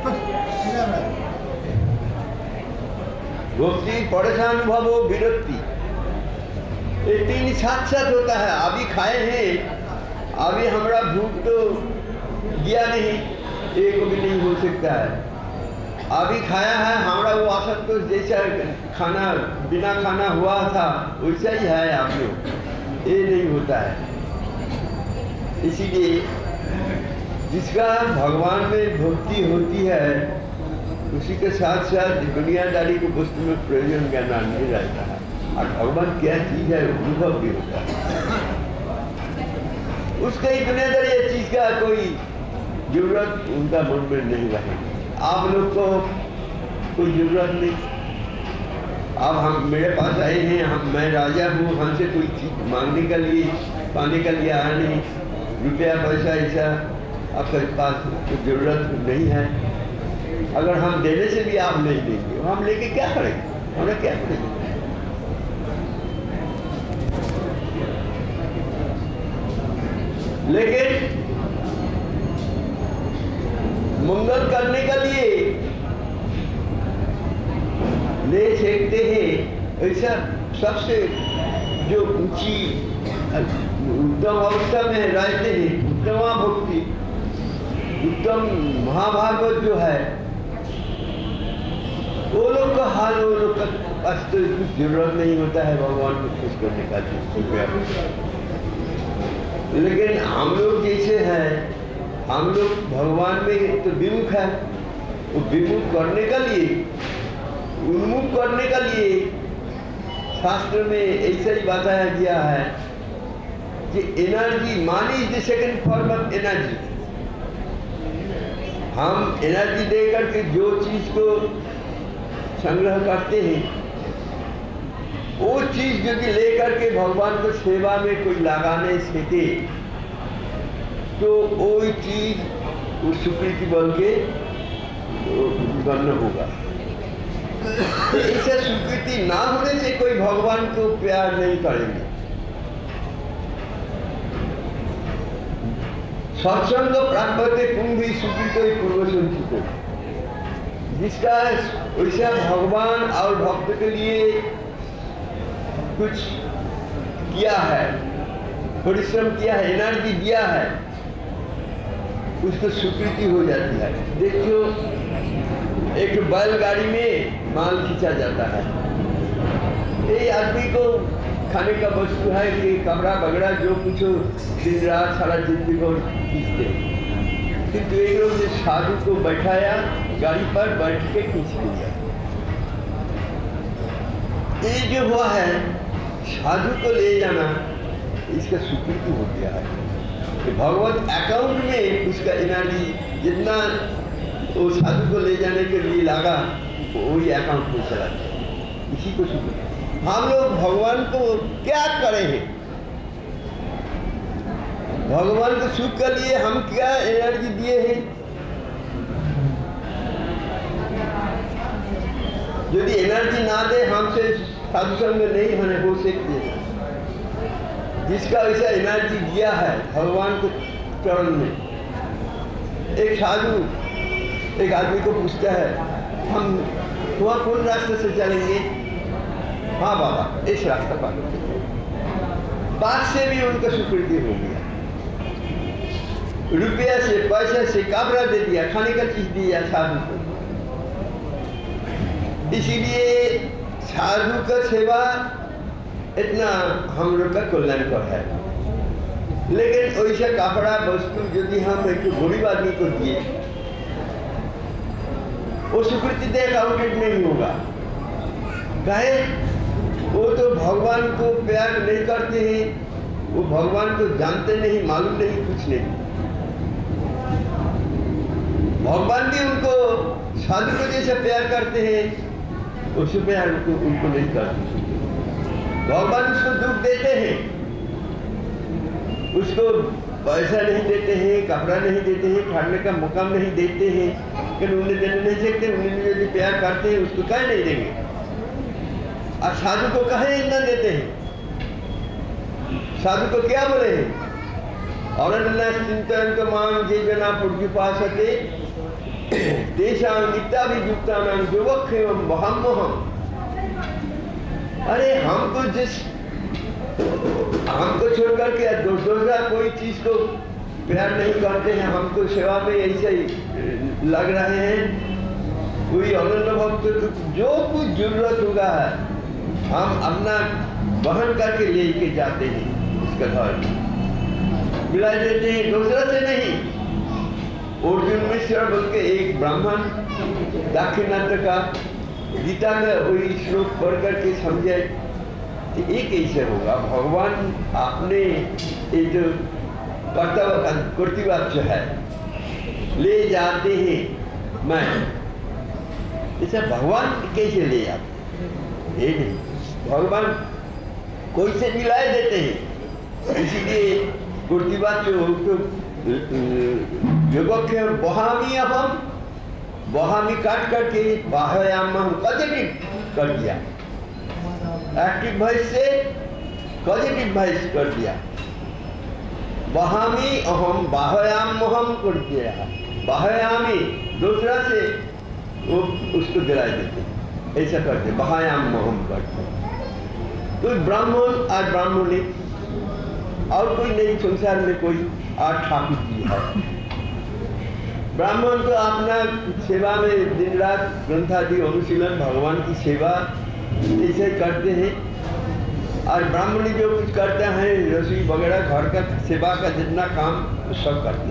भक्ति परेशान अनुभव हो, विरक्ति, ये तीन साथ साथ होता है। अभी खाए हैं, अभी हमारा भूख तो गया नहीं, एक भी नहीं हो सकता है। अभी खाया है, हमारा वो आसक्त तो जैसा खाना बिना खाना हुआ था वैसा ही है आप लोग, ये नहीं होता है। इसीलिए जिसका भगवान में भक्ति होती है उसी के साथ साथ दुनियादारी को वस्तु में प्रयोजन ज्ञान नहीं रहता है, और भगवान क्या चीज है अनुभव भी होता है। उसका ही दुनियादारी ये चीज का कोई जरूरत उनका मन में नहीं रहेगी। आप लोग को कोई जरूरत नहीं। अब हम मेरे पास आए हैं, हम मैं राजा हूँ, हमसे कोई चीज मांगने के लिए पाने के लिए आया नहीं, रुपया पैसा ऐसा आपके पास कोई जरूरत नहीं है। अगर हम देने से भी आप नहीं देंगे, हम लेके क्या करेंगे, हमें क्या करेंगे? लेकिन मंगल करने के लिए ले सकते हैं, ऐसा सबसे जो ऊंची उत्तम अवस्था में रहते हैं, उत्तम भक्ति, उत्तम महाभागवत जो है, वो लोग का हाल, वो लोग का पास तो कुछ जरूरत नहीं होता है भगवान को खुश करने का कृपया। लेकिन हम लोग जैसे हैं, हम लोग भगवान में तो विमुख है, वो विमुख करने के लिए, उन्मुख करने के लिए शास्त्र में ऐसा ही बताया गया है कि energy, money is the second form of energy. हम एनर्जी दे करके जो चीज को संग्रह करते हैं, वो चीज यदि लेकर के भगवान को सेवा में कोई लगाने सके तो वो चीज उस स्वीकृति बन के उत्पन्न होगा। ऐसा स्वीकृति ना होने से कोई भगवान को प्यार नहीं करेंगे। सत्संग प्राप्त कुंभी स्वीकृत पूर्व संचित, जिसका वैसा भगवान और भक्त के लिए कुछ किया है, परिश्रम किया है, एनर्जी दिया है, उसको स्वीकृति हो जाती है। देखियो, एक बैलगाड़ी में माल खींचा जाता है, ये आदमी को खाने का वस्तु है कि कपड़ा बगड़ा जो कुछ दिन रात सारा जिंदगी को खींचते, किंतु एक लोग ने साधु को बैठाया गाड़ी पर बैठ के खींच लिया। ये जो हुआ है साधु को ले जाना, इसका स्वीकृति हो गया है कि भगवत अकाउंट में उसका एनर्जी जितना वो साधु को ले जाने के लिए लगा वही अकाउंट में चला गया। इसी को स्वीकृति। हम लोग भगवान को क्या करें हैं? भगवान को सुख के लिए हम क्या एनर्जी दिए हैं? यदि एनर्जी ना दे हमसे साधु संग नहीं होने हो सकते। जिसका ऐसा एनर्जी दिया है भगवान को चरण में। एक साधु एक आदमी को पूछता है, हम वहाँ कौन रास्ते से चलेंगे? हाँ बाबा इस रास्ता पर। बात से भी उनका स्वीकृति हो गया। रुपया से पैसा से काबरा दे दिया, खाने का चीज दिया साधु को। इसीलिए साधु का सेवा इतना हम लोग का कल्याण कर है। लेकिन वैसा कपड़ा वस्तु यदि हम एक गरीब आदमी को दिए, वो स्वीकृति दे अकाउंटेड नहीं होगा। कहे वो तो भगवान को प्यार नहीं करते हैं, वो भगवान को जानते नहीं, मालूम नहीं, कुछ नहीं। भगवान भी उनको साधु को जैसे प्यार करते हैं उससे प्यार उनको उनको नहीं करते। भगवान उसको दुख देते हैं, उसको पैसा नहीं देते हैं, कपड़ा नहीं देते हैं, खाने का मौका नहीं देते हैं, लेकिन उन्हें देने नहीं सकते। उन्हें यदि प्यार करते हैं उसको कहे नहीं देंगे, और साधु को कहे इतना देते हैं। साधु को क्या बोले हैं? और चिंतन को मांग जे जना पुर्जी पासते देशा नित्या भी युक्ता नाम युवक एवं बहम हम। अरे हमको जिस हमको छोड़ करके दूसरा कोई चीज को प्यार नहीं करते हैं, हमको सेवा में ऐसे ही लग रहे हैं। कोई अनन्य भक्त को जो कुछ जरूरत होगा है हम अपना वहन करके लेके जाते हैं, उसका घर मिला देते हैं, दूसरा से नहीं। अर्जुन मिश्र बोल के एक ब्राह्मण दाक्षिणात्य का गीता में वही श्लोक पढ़ करके समझे कि ये कैसे होगा। भगवान आपने ये जो कर्तव्य कर्तव्य है ले जाते हैं, मैं ऐसा भगवान कैसे ले जाते? ये नहीं, भगवान कोई से मिलाए देते हैं। इसीलिए कर्तव्य योगक्षेम बहामी हम बहामी काट करके बाह्याम हम पॉजिटिव कर दिया, एक्टिव वॉइस से पॉजिटिव वॉइस कर दिया। बहामी अहम बाह्याम हम कर दिया, बाह्यामी दूसरा से वो उसको दिला देते, ऐसा करते बाह्याम हम करते। तो ब्राह्मण और ब्राह्मणी और कोई नहीं संसार में, कोई और ठाकुर जी है। ब्राह्मण तो अपना सेवा में दिन रात ग्रंथादि अनुशीलन भगवान की सेवा ऐसे करते हैं, और ब्राह्मणी जो कुछ करते हैं रसोई वगैरह घर का सेवा का जितना काम सब करते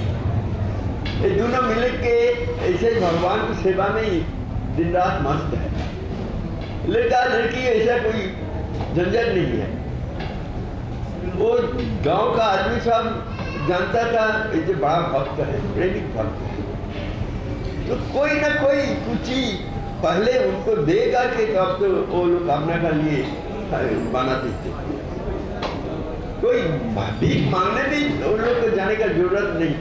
हैं। ये दोनों मिल के ऐसे भगवान की सेवा में ही दिन रात मस्त है। लड़का लड़की ऐसा कोई झंझट नहीं है। वो गांव का आदमी सब जानता था ये बड़ा भक्त है, प्रेमिक भक्त है। तो कोई ना कोई कुछ ही पहले उनको देगा कि कब तो वो लोग कामना का लिए बनाते थे। कोई भीख मांगने भी उन लोग को जाने का जरूरत नहीं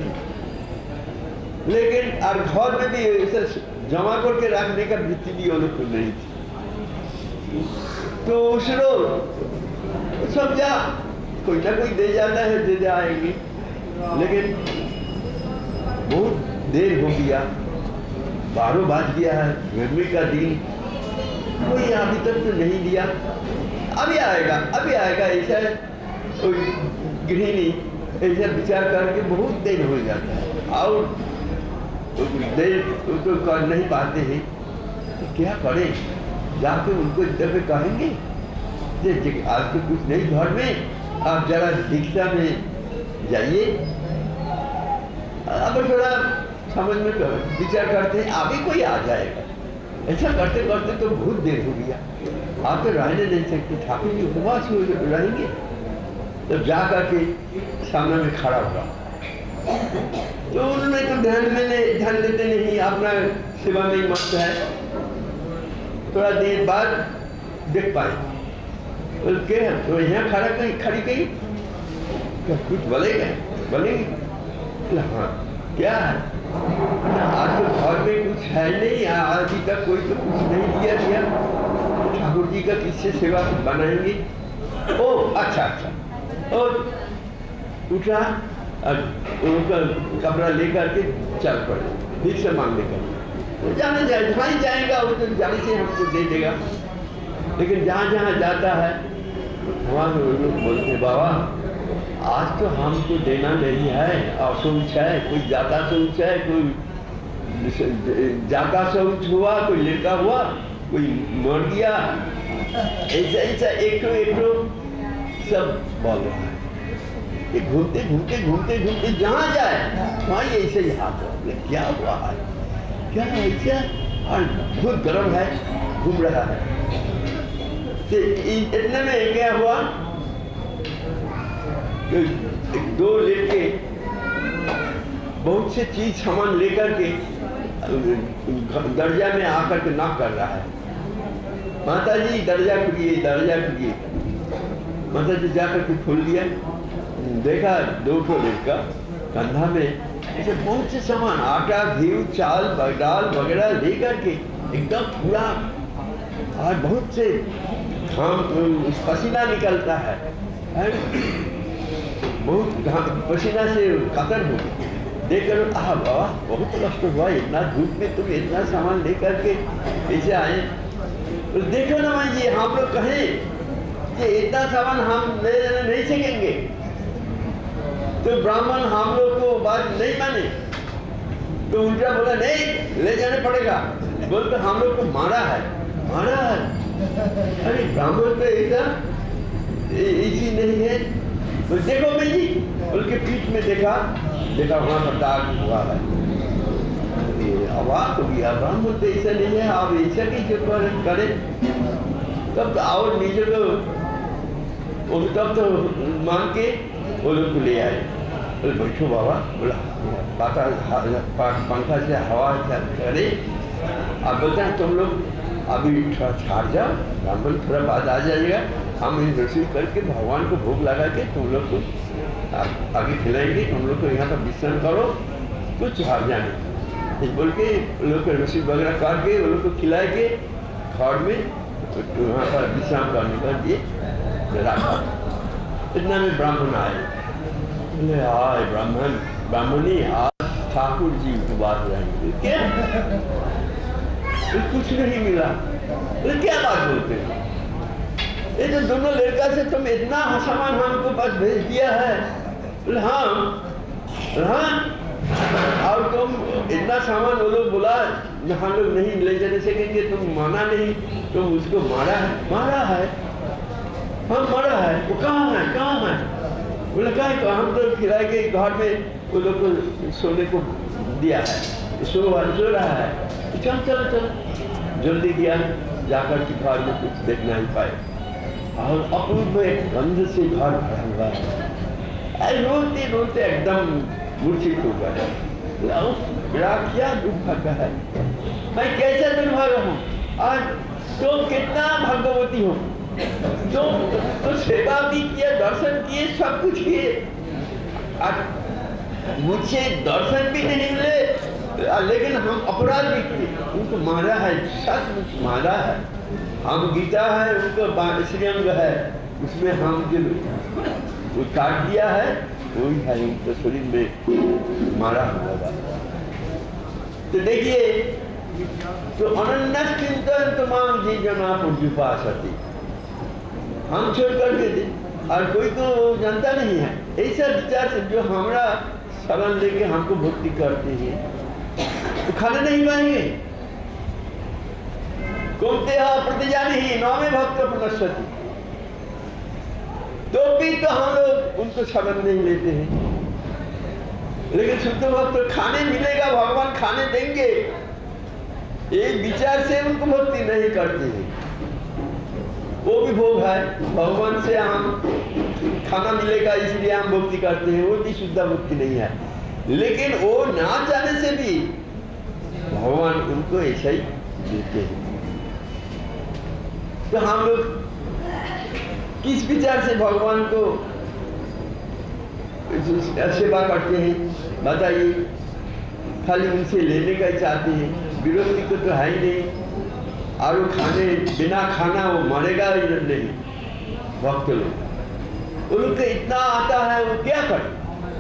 थी। लेकिन और घर में भी ऐसा जमा करके रखने का वृत्ति भी वो लोग को नहीं थी। तो उस लोग सब जा कोई ना कोई दे जाता है, दे जाएंगे। लेकिन बहुत देर हो गया, बारह बज गया है, गर्मी का दिन, कोई अभी तक तो नहीं दिया। अभी आएगा अभी आएगा ऐसा कोई गृहिणी ऐसा विचार करके बहुत देर हो जाता है, और देर तो कर नहीं पाते हैं। तो क्या करें? जाके उनको जब कहेंगे जे आज तो कुछ नहीं घर में, आप जरा दीक्षा में जाइए। अब थोड़ा समझ में विचार करते हैं अभी कोई आ जाएगा। ऐसा करते करते तो बहुत देर हो गया, आप तो रहने नहीं सकते, ठाकुर जी उपवास रहेंगे। तो जा करके सामने में खड़ा हुआ, तो उन्होंने तो ध्यान में ध्यान देते नहीं, अपना सेवा में ही मस्त है। थोड़ा देर बाद देख पाए, बोल के तो यहाँ खड़ा कहीं खड़ी कहीं क्या कुछ बोलेगा बोलेगी? हाँ क्या है, आज तो घर में कुछ है नहीं, अभी तक कोई तो कुछ नहीं दिया दिया, ठाकुर जी का किससे सेवा बनाएंगे? ओ अच्छा अच्छा। और उठा और उनका कपड़ा लेकर के चल पड़े, फिर से मांगने का तो जाने जाए जहाँ ही जाएगा वो तो जाने से हमको दे देगा। लेकिन जहाँ जहाँ जाता है वहाँ लोग बोलते बाबा आज तो हमको देना नहीं है, असोच है, कोई जाता सोच है, कोई जाता सोच हुआ, कोई लड़का हुआ, कोई मर गया, ऐसा ऐसा एक तो एक तो सब बोल रहा है। ये घूमते घूमते घूमते घूमते जहाँ जाए वहाँ ये ऐसे ही हाथ हो क्या हुआ है, क्या ऐसा और बहुत गर्म है, घूम रहा है। तो इतने में क्या हुआ, एक दो लड़के बहुत से चीज सामान लेकर के दर्जा में आकर के नॉक कर रहा है, माता जी दर्जा खुलिए दर्जा खुलिए। माता जी जाकर के खोल दिया, देखा दो ठो लड़का कंधा में ऐसे बहुत से सामान आटा घी चाल दाल वगैरह लेकर के एकदम पूरा, और बहुत से घाम पसीना निकलता है, बहुत पसीना से कतर हो गई। देखकर आह बाबा बहुत कष्ट हुआ, इतना धूप में तुम इतना सामान लेकर के ऐसे आए। तो देखो ना भाई जी, हम लोग कहें कि इतना सामान हम ले जाने नहीं सकेंगे, तो ब्राह्मण हम लोग को बात नहीं माने, तो उल्टा बोला नहीं ले जाने पड़ेगा, बोल तो हम लोग को मारा है मारा है। अरे ब्राह्मण तो एकदम इसी नहीं है। तो देखो भाई जी, उनके पीठ में देखा देखा वहाँ पर दाग हुआ है, अवाक हो गया, ब्राह्मण तो ऐसा नहीं है, आप ऐसा कैसे करें? तब और नीचे तो तब तो मान के वो लोग को ले आए, बोले बैठो बाबा, बोला पंखा से हवा करे। अब बोलते हैं तुम लोग अभी थोड़ा छाड़ जाओ, ब्राह्मण थोड़ा बाद आ जाएगा, हम इन रसोई करके भगवान को भोग लगा के तुम लोग को आगे खिलाएंगे, तुम लोग को यहाँ पर विश्राम करो, कुछ हार जाने इस बोल के लोग को रसोई वगैरह करके वो लोग को खिला के घर में वहाँ पर विश्राम करने का दिए रखा। इतना में ब्राह्मण आए, बोले आए ब्राह्मण ब्राह्मणी आज ठाकुर जी उपवास रहेंगे क्या? तो कुछ नहीं मिला, तो क्या बात बोलते हैं? ये जो दोनों लड़का से तुम इतना सामान हमको पास भेज दिया है, बोले हाँ हाँ, और तुम इतना सामान वो लोग बोला हम लोग नहीं ले जाने सकेंगे, तुम माना नहीं, तुम उसको मारा है मारा है हाँ मारा है, वो कहाँ है कहाँ है? बोले कहा तो हम तो खिला के घर में वो लोग को सोने को दिया है, सो सो रहा है, चल चलो चलो जल्दी गया, जाकर के घर में कुछ देखना ही पाए, और अपूर्व एक गंध से घर भरा हुआ है, रोते रोते एकदम मूर्छित हो गया। मेरा क्या दुर्भाग्य है, मैं कैसे दुर्भाग्य हूँ, आज तो कितना भाग्यवती हो, तो, तो सेवा भी किया, दर्शन किए, सब कुछ किए, मुझे दर्शन भी नहीं मिले, लेकिन हम अपराध भी किए, उनको मारा है, सच मारा है। हम गीता है उनको श्रीअंग है, उसमें हम जो काट दिया है वही है उनके शरीर में मारा हुआ था। तो देखिए, तो अनन्य चिंतन तमाम जी जना पुष्पा सती हम छोड़ करके दे, और कोई तो जानता नहीं है ऐसा विचार से जो हमारा शरण लेके हमको भक्ति करते हैं, तो खाने नहीं पाएंगे। कुमते प्रतिजा नहीं नौमे भक्त पुनश्वती, तो भी तो हम लोग उनको शरण नहीं लेते हैं। लेकिन शुद्ध भक्त खाने मिलेगा, भगवान खाने देंगे, एक विचार से उनको भक्ति नहीं करते हैं। वो भी भोग है, भगवान से हम खाना मिलेगा इसलिए हम भक्ति करते हैं, वो भी शुद्ध भक्ति नहीं है। लेकिन वो ना जाने से भी भगवान उनको ऐसा ही देते हैं। तो हम लोग किस विचार से भगवान को सेवा करते हैं बताइए? खाली उनसे लेने का ही चाहते हैं, विरोधी को तो है ही नहीं। और वो खाने बिना खाना वो मरेगा ही नहीं। भक्त लोग उनको इतना आता है, वो क्या करे?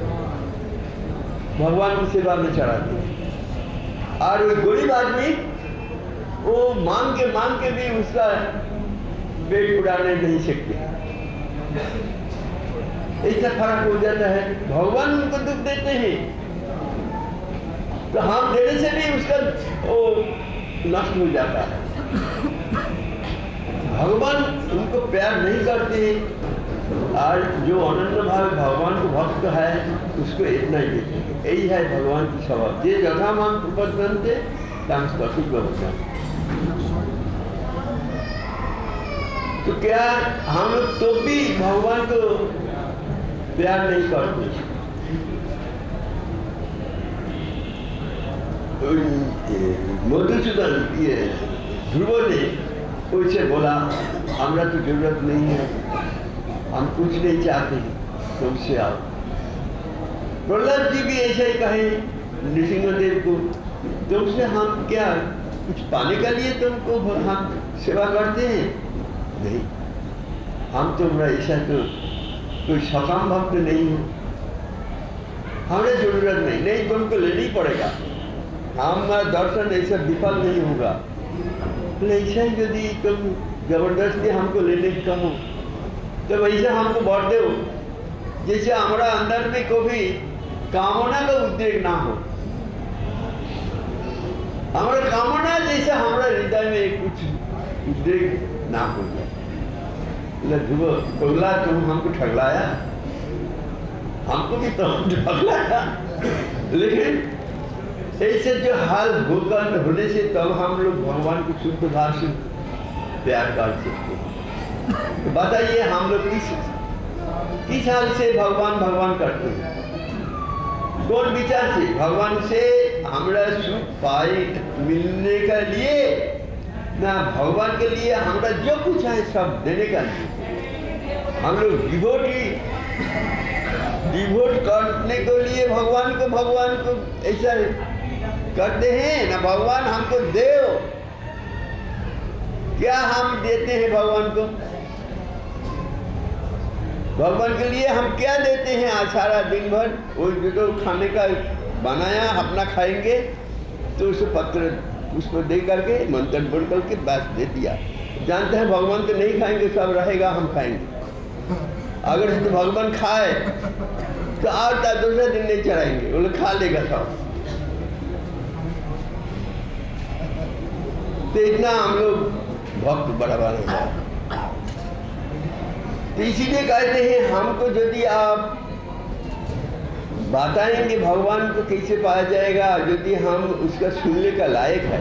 भगवान की सेवा में चढ़ाते हैं। और वो गरीब आदमी वो मांग के मांग के भी उसका पेट उड़ाने नहीं सकते। ऐसा फर्क हो जाता है। भगवान उनको दुख देते हैं तो हम देने से भी उसका वो नष्ट हो जाता है। भगवान उनको प्यार नहीं करते हैं। और जो अनन्य भाव भगवान को भक्त है उसको इतना ही देते हैं। यही है भगवान की स्वभाव। जे जथा मान उपद्रवते तम स्वस्तिक भवति। तो क्या हम लोग तो भी भगवान को प्यार नहीं करते? मधुसूदन ये ध्रुव ने उनसे बोला, हमरा तो जरूरत नहीं है, हम कुछ नहीं चाहते, तुमसे आओ। प्रहलाद जी भी ऐसे ही कहे नृसिंहदेव को, तुमसे हम क्या कुछ पाने के लिए तुमको हम सेवा करते हैं? नहीं, हम तो ऐसा तो कोई सकाम भक्त नहीं हो, हमें जरूरत नहीं। नहीं, तुमको लेना ही पड़ेगा, हमारा दर्शन ऐसा विफल नहीं होगा। तो ऐसा ही यदि तुम जबरदस्ती हमको लेने की कहो तो वैसे हमको बढ़ दो, जैसे हमारा अंदर में कोई कामना का उद्रेक ना हो। हमारा कामना जैसे हमारा हृदय में कुछ उद्रेक ना हो जाए। ध्रुव ठगला, तुम हमको ठगलाया, हमको भी तो ठगलाया। लेकिन ऐसे जो हाल भूगल होने से तब हम लोग भगवान को शुद्ध भाव से प्यार कर सकते हैं। तो बताइए हम लोग किस किस हाल से भगवान भगवान करते हैं? कौन विचार से? भगवान से हमारा सुख पाए मिलने के लिए ना, भगवान के लिए हमारा जो कुछ है सब देने का लिए। हम लोग डिवोट ही डिवोट करने के लिए भगवान को भगवान को ऐसा करते हैं ना, भगवान हमको देव। क्या हम देते हैं भगवान को? भगवान के लिए हम क्या देते हैं? आज सारा दिन भर वो जो खाने का बनाया अपना खाएंगे तो उसे पत्र उसको दे करके मंत्र बोल करके बस दे दिया। जानते हैं भगवान तो नहीं खाएंगे, सब रहेगा, हम खाएंगे। अगर तो भगवान खाए तो आता दूसरे दिन नहीं चढ़ाएंगे, वो लोग खा लेगा सब। तो इतना हम लोग भक्त बड़ा बड़ा है। तो इसीलिए कहते हैं हमको यदि आप बताएंगे भगवान को कैसे पाया जाएगा, यदि हम उसका सुनने का लायक है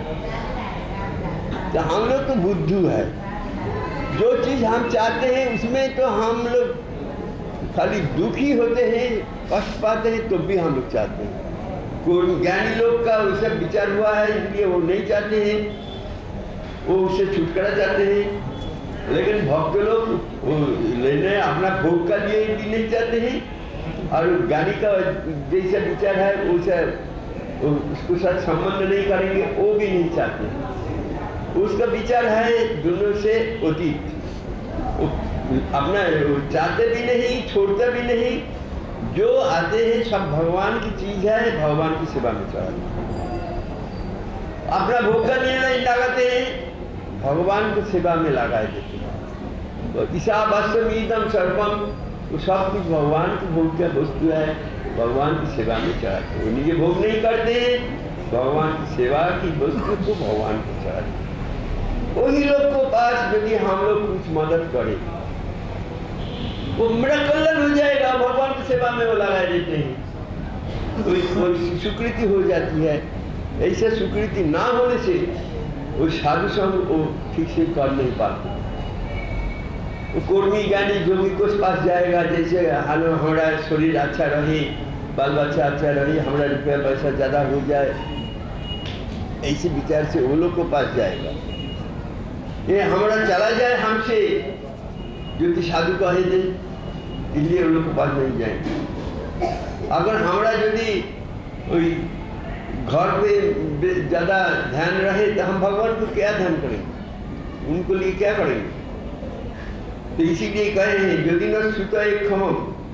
तो हम लोग तो बुद्धू है। जो चीज़ हम चाहते हैं उसमें तो हम लोग खाली दुखी होते हैं, कष्ट पाते हैं, तो भी हम लोग चाहते हैं। कोई ज्ञानी लोग का उससे विचार हुआ है इसलिए वो नहीं चाहते हैं, वो उससे छुटकारा चाहते हैं। लेकिन भक्त लोग वो लेने अपना भोग का लिए भी नहीं चाहते हैं, और ज्ञानी का जैसा विचार है उसे उसको साथ संबंध नहीं करेंगे, वो भी नहीं चाहते। उसका विचार है दोनों से अतीत, अपना चाहते भी नहीं, छोड़ते भी नहीं। जो आते हैं सब भगवान की चीज है, भगवान की सेवा में चढ़ाते। अपना भोग का लिए नहीं लगाते हैं, भगवान को सेवा में लगाए देते हैं। तो ईशावास्यमिदं सर्वम, वो सब कुछ भगवान की भोग का वस्तु है, भगवान की सेवा में चढ़ाते हैं। उन्हीं भोग नहीं करते हैं, भगवान की सेवा की वस्तु को भगवान को चढ़ाते हैं। वही लोग को पास यदि हम लोग कुछ मदद करें वो मेरा कल्याण हो जाएगा, भगवान की सेवा में वो लगा देते हैं। कोई कोई स्वीकृति हो जाती है। ऐसा स्वीकृति ना होने से वो साधु संग वो ठीक से कर नहीं पाते। वो कर्मी ज्ञानी जोगी को पास जाएगा, जैसे हमारा शरीर अच्छा रहे, बाल बच्चा अच्छा रहे, हमारा रुपया पैसा ज़्यादा हो जाए, ऐसे विचार से वो लोग को पास जाएगा। ये हमारा चला जाए हमसे जो कि साधु कहे दे, इसलिए उन लोग के पास नहीं जाएंगे। अगर हमारा यदि कोई घर पे ज़्यादा ध्यान रहे तो हम भगवान को क्या ध्यान करेंगे, उनको लिए क्या करेंगे। तो इसीलिए कहे हैं यदि न सुत एक खम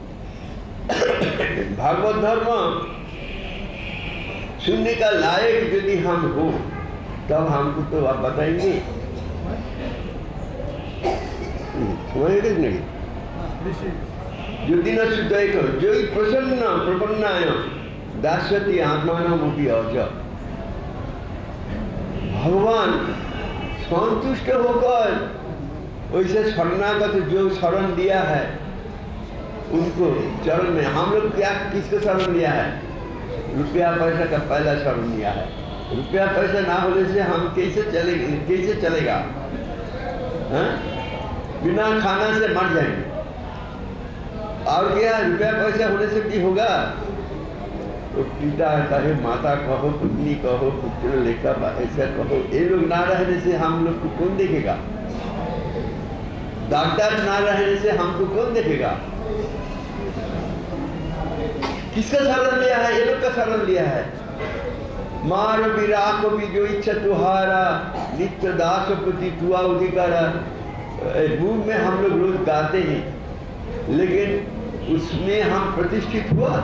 भागवत धर्म सुनने का लायक यदि हम हो तब हमको तो आप बताएंगे नहीं। यदि न सुत एक जो प्रसन्न प्रपन्नाय दास्यति आत्मानमपि अज, भगवान संतुष्ट होकर वैसे शरणागत जो शरण दिया है उनको चरण में, हम लोग क्या किसको शरण दिया है, रुपया पैसा का पहला शरण दिया है। रुपया पैसा ना होने से हम कैसे चलेंगे, कैसे चलेगा हा? बिना खाना से मर जाएंगे। और क्या रुपया पैसा होने से भी होगा, तो पिता कहे, माता कहो, पत्नी कहो, पुत्र लेकर ऐसा कहो, ये लोग ना रहने से हम लोग को कौन देखेगा, डॉक्टर ना रहने से हमको कौन देखेगा। किसका शरण लिया है, ये लोग का शरण लिया है। मार विराक भी जो इच्छा तुहारा नित्य दास पति तुआ अधिकारा, रूप में हम लोग रोज गाते हैं, लेकिन उसमें हम प्रतिष्ठित हुआ।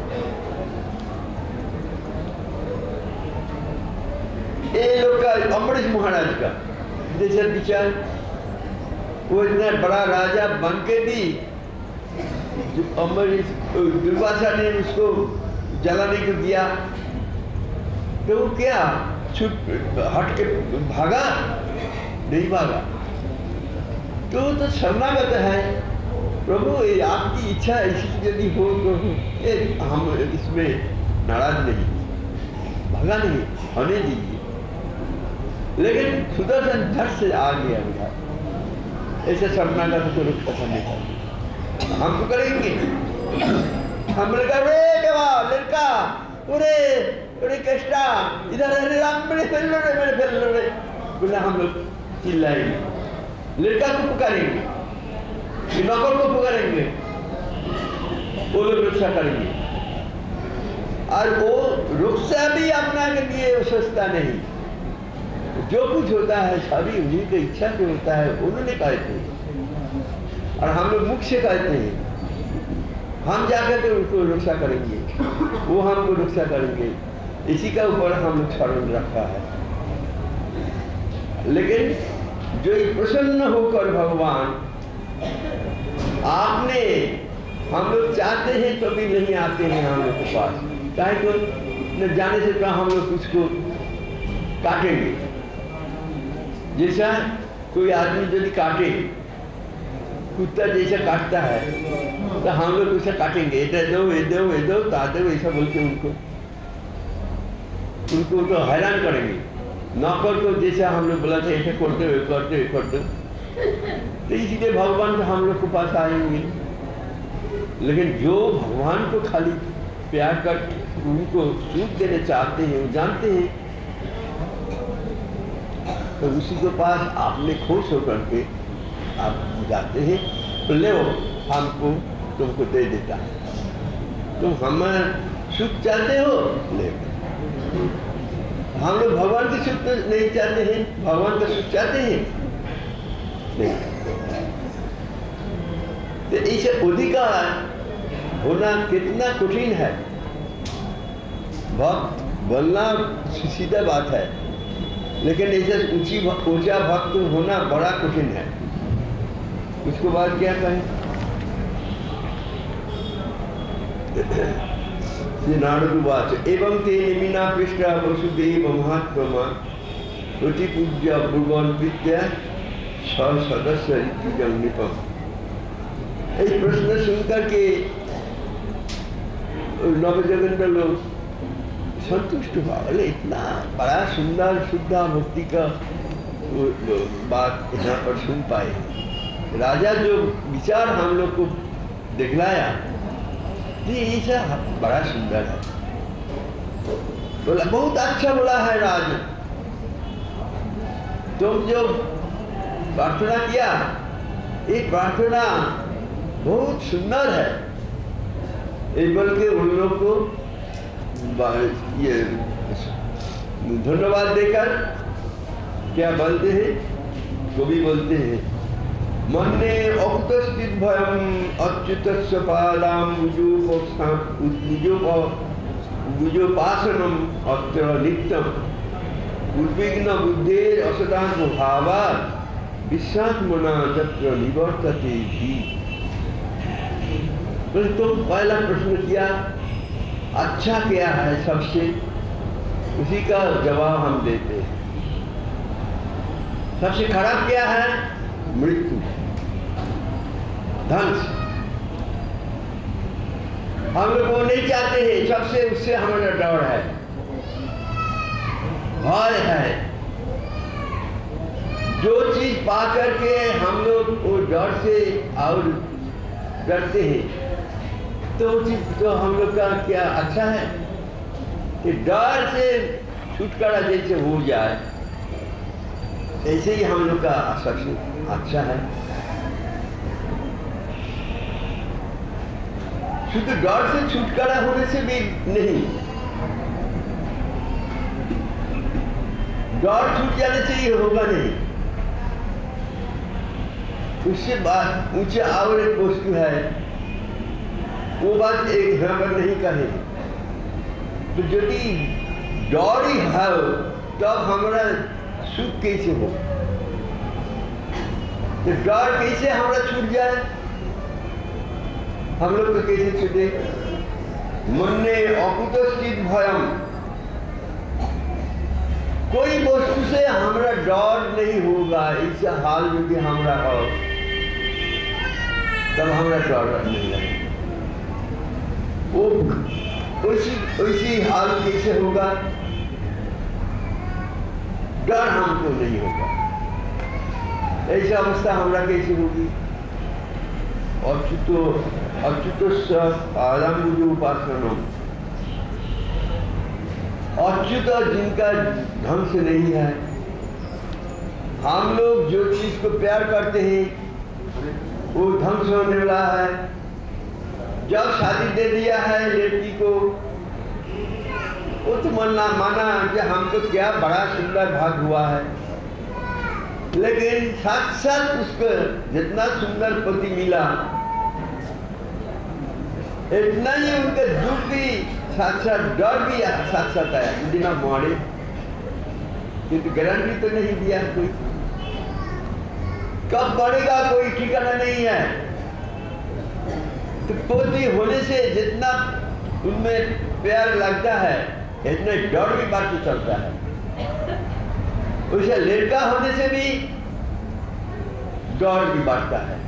ये लोग का अमरीश महाराज का जैसे विचार, वो इतना बड़ा राजा बन के भी अमरीश दुर्वासा ने उसको जलाने को दिया तो वो क्या छुट हट के भागा, नहीं भागा। तो तो शरणागत है, प्रभु ये आपकी इच्छा ऐसी यदि हो तो ये हम इसमें नाराज नहीं, भागा नहीं, होने दीजिए। लेकिन सुदर्शन झट से आ गया उधर, ऐसे शरणागत को रुक करने का हमको करेंगे। हम लगा रे देवा लड़का, अरे अरे कृष्णा इधर, अरे राम मेरे फेल लो रे, मेरे फेल लो रे, बोला हम लोग चिल्लाएंगे, लड़का को पुकारेंगे, नौकर को पुकारेंगे, वो लोग रक्षा करेंगे। और वो रक्षा भी अपना के लिए सोचता नहीं, जो कुछ होता है सभी उन्हीं की इच्छा से होता है, उन्होंने कहते हैं। और हम लोग मुख से कहते हैं, हम जाकर के उनको रक्षा करेंगे, वो हमको रक्षा करेंगे, इसी का ऊपर हम लोग शरण रखा है। लेकिन जो प्रसन्न होकर भगवान आपने, हम लोग चाहते हैं तो भी नहीं आते हैं हम लोग के पास, चाहे तो न जाने से कहा हम लोग उसको काटेंगे। जैसा कोई आदमी यदि काटे, कुत्ता जैसा काटता है तो हम लोग उसे काटेंगे, ये दो ये दो ये दो ताते हो ऐसा बोल के उनको उनको तो हैरान करेंगे। नौकर को जैसा हम लोग बोला था ऐसे करते हुए करते हुए करते, तो इसीलिए भगवान तो हम लोग के पास आएंगे। लेकिन जो भगवान को खाली प्यार कर उनको सुख देने चाहते हैं, वो जानते हैं, तो उसी के पास आपने खुश होकर के आप जाते हैं, तो ले हमको तुमको दे देता है। तुम हमारा सुख चाहते हो, ले। हम लोग भगवान की सुख नहीं चाहते हैं, भगवान का सुख चाहते हैं, नहीं। तो ऐसे अधिकार होना कितना कठिन है, भक्त बोलना सीधा बात है, लेकिन ऐसे ऊंची ऊंचा भक्त होना बड़ा कठिन है। उसके बाद क्या कहें, नारदुवाच एवं ते निमिना पृष्ठा वसुदेव महात्मा प्रतिपूज्य पूर्वन विद्या सदस्य निपम। इस प्रश्न सुनकर के नवजोगिंदर लोग संतुष्ट हुआ, बोले इतना बड़ा सुंदर शुद्धा भक्ति का बात यहाँ पर सुन पाए। राजा जो विचार हम लोग को दिखलाया ये ऐसा बड़ा सुंदर है। बोला बहुत अच्छा बोला है राज, तुम जो प्रार्थना किया ये प्रार्थना बहुत सुंदर है। एक बोल के उन लोग को ये धन्यवाद देकर क्या बोलते हैं, कवि बोलते हैं मन्ने औक्तस्थित भयम अच्युतस्य पादाम उजुपासनम अत्र नित्यम उद्विग्न बुद्धेर असदात्म भावात् विश्वात्मना तत्र निवर्तते ही। तो पहला प्रश्न किया अच्छा क्या है सबसे, उसी का जवाब हम देते हैं। सबसे खराब क्या है, मृत्यु, धन। हम लोग वो नहीं चाहते हैं, सबसे उससे हमारा डर है, भय है। जो चीज पा करके हम लोग वो डर से और डरते हैं, तो चीज तो हम लोग का क्या अच्छा है कि डर से छुटकारा जैसे हो जाए, ऐसे ही हम लोग का सबसे अच्छा है। शुद्ध डर से छुटकारा होने से भी नहीं, डर छूट जाने से ये होगा नहीं। उससे बात ऊंचे और एक वस्तु है, वो बात एक यहाँ पर नहीं कहे। तो यदि डर ही है तब हमारा सुख कैसे हो, तो डर कैसे हमारा छूट जाए, हम लोग तो कैसे छूटे। मन्ने अकुतस्थित भयम, कोई वस्तु से हमारा डर नहीं होगा, ऐसा हाल यदि हमारा हो तब हमारा डर नहीं लगेगा। वो वैसी वैसी हाल कैसे होगा, डर हमको नहीं होगा, ऐसा अवस्था हमारा कैसे होगी। अच्युतो अच्युत आराम उपासना, अच्युत जिनका ढंग से नहीं है। हम लोग जो चीज को प्यार करते हैं वो ढंग से होने वाला है। जब शादी दे दिया है लड़की को, वो तो माना माना कि हमको क्या बड़ा सुंदर भाग हुआ है, लेकिन साथ साथ उसको जितना सुंदर पति मिला इतना ही उनके दुख भी साथ साथ डर भी साथ साथ आया। यदि ना मारे क्योंकि गारंटी तो नहीं दिया कोई, कब बढ़ेगा कोई ठिकाना नहीं है। तो पोती होने से जितना उनमें प्यार लगता है इतना डर भी बाकी चलता है। उसे लड़का होने से भी डर भी बढ़ता है।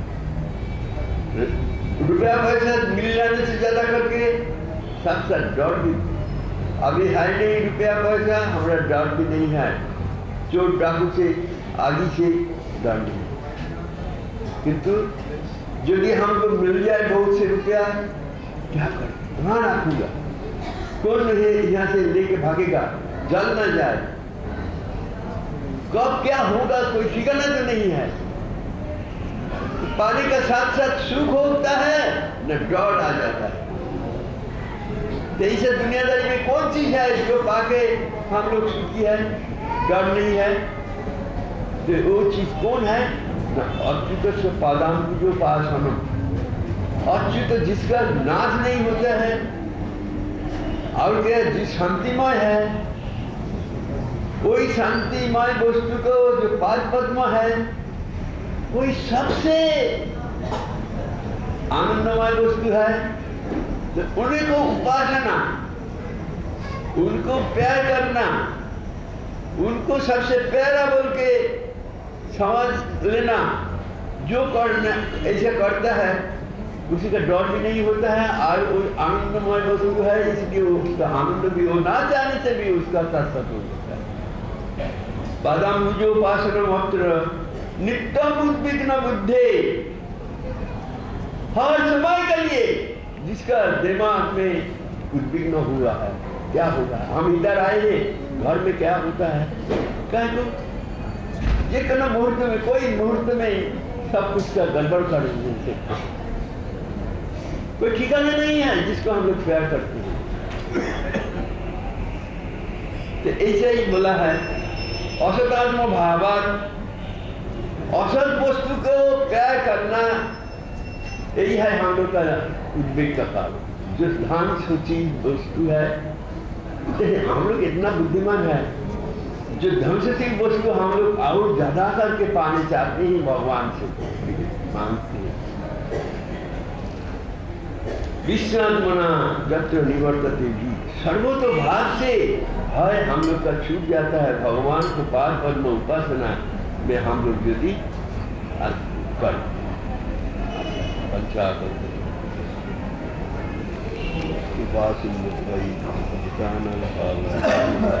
रुपया पैसा मिल जाने से ज्यादा करके साथ साथ डर भी, अभी है नहीं रुपया पैसा, हमारा डर भी नहीं है। चोर डाकू से आदि से डर नहीं, किंतु यदि हमको मिल जाए बहुत से रुपया, क्या करें, कहाँ रखूंगा, कौन नहीं यहाँ से लेके भागेगा, जल ना जाए, कब क्या होगा कोई ठिकाना तो नहीं है। तो पाने का साथ साथ सुख होता है न डर आ जाता है। तो इसे दुनियादारी में कौन चीज है जो पाके हम लोग सुखी है, डर नहीं है। तो वो चीज कौन है, अच्युत से पादाम जो पास हम अच्युत जिसका नाश नहीं होता है और क्या जिस शांतिमय है, वही शांतिमय वस्तु को जो पाद पद्म है वही सबसे आनंदमय वस्तु है। तो उन्हीं को उपासना, उनको प्यार करना, उनको सबसे प्यारा बोल के समझ लेना, जो करना ऐसे करता है उसी का डर भी नहीं होता है और वो आनंदमय वस्तु है, इसलिए उसका आनंद भी हो ना जाने से भी उसका साथ हो जाता है। बादाम जो उपासना मात्र नित्यम उद्विग्न बुद्धे, हर समय के लिए जिसका दिमाग में उद्विग्न हुआ है, क्या होगा, हम इधर आए हैं, घर में क्या होता है, क्या तो ये कहना मुहूर्त में, कोई मुहूर्त में सब कुछ का गड़बड़ कर देते, कोई ठिकाना नहीं है जिसको हम लोग प्यार करते हैं। तो ऐसे ही बोला है असतात्म भावात, असत वस्तु को प्यार करना, यही है हम लोग का उद्वेग का कारण। जो धान सूची वस्तु है, हम लोग इतना बुद्धिमान है, जो धन से वस्तु हम लोग और ज्यादा करके पाने चाहते हैं, भगवान से मांगते हैं। विश्वात्मना जत्र निवर्तते भी, सर्वतो भाव से है हम लोग का छूट जाता है। भगवान को पाद पद्म उपासना में हम लोग यदि कर अच्छा करते उपासना